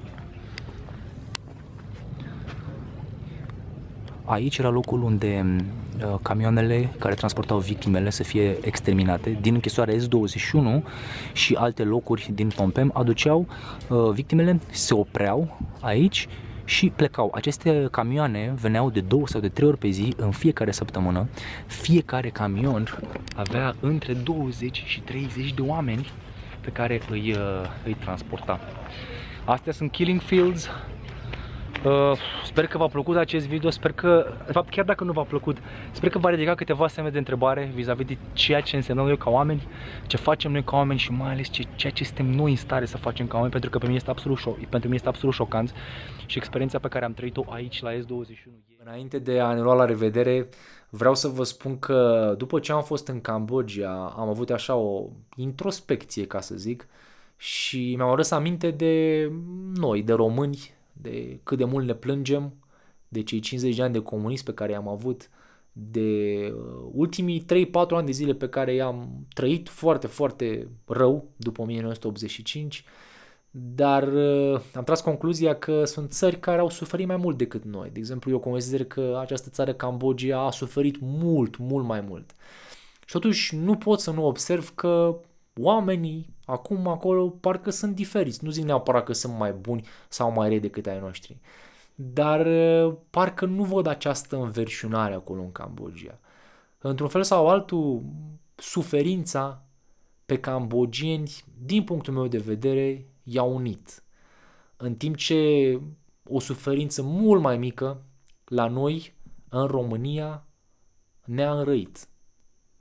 Aici era locul unde uh, camioanele care transportau victimele să fie exterminate din închisoarea S douăzeci și unu și alte locuri din Phnom Penh aduceau uh, victimele, se opreau aici și plecau. Aceste camioane veneau de două sau de trei ori pe zi în fiecare săptămână. Fiecare camion avea între douăzeci și treizeci de oameni pe care îi, uh, îi transporta. Astea sunt killing fields. Uh, sper că v-a plăcut acest video, sper că, de fapt chiar dacă nu v-a plăcut, sper că v-a ridicat câteva semne de întrebare vis-a-vis de ceea ce însemnăm noi ca oameni, ce facem noi ca oameni și mai ales ce, ceea ce suntem noi în stare să facem ca oameni, pentru că pe mine este absolut, șo pentru mine este absolut șocant și experiența pe care am trăit-o aici la S douăzeci și unu. Înainte de a ne lua la revedere, vreau să vă spun că după ce am fost în Cambodgia, am avut așa o introspecție, ca să zic, și mi-am adus aminte de noi, de români, de cât de mult ne plângem, de cei cincizeci de ani de comunism pe care i-am avut, de ultimii trei patru ani de zile pe care i-am trăit foarte, foarte rău după o mie nouă sute optzeci și cinci, dar am tras concluzia că sunt țări care au suferit mai mult decât noi. De exemplu, eu consider că această țară, Cambodgia, a suferit mult, mult mai mult. Și totuși nu pot să nu observ că oamenii acum acolo parcă sunt diferiți. Nu zic neapărat că sunt mai buni sau mai rei decât ai noștri, dar parcă nu văd această înverșunare acolo în Cambodgia. Într-un fel sau altul, suferința pe cambogieni, din punctul meu de vedere, i-a unit. În timp ce o suferință mult mai mică la noi, în România, ne-a înrăit.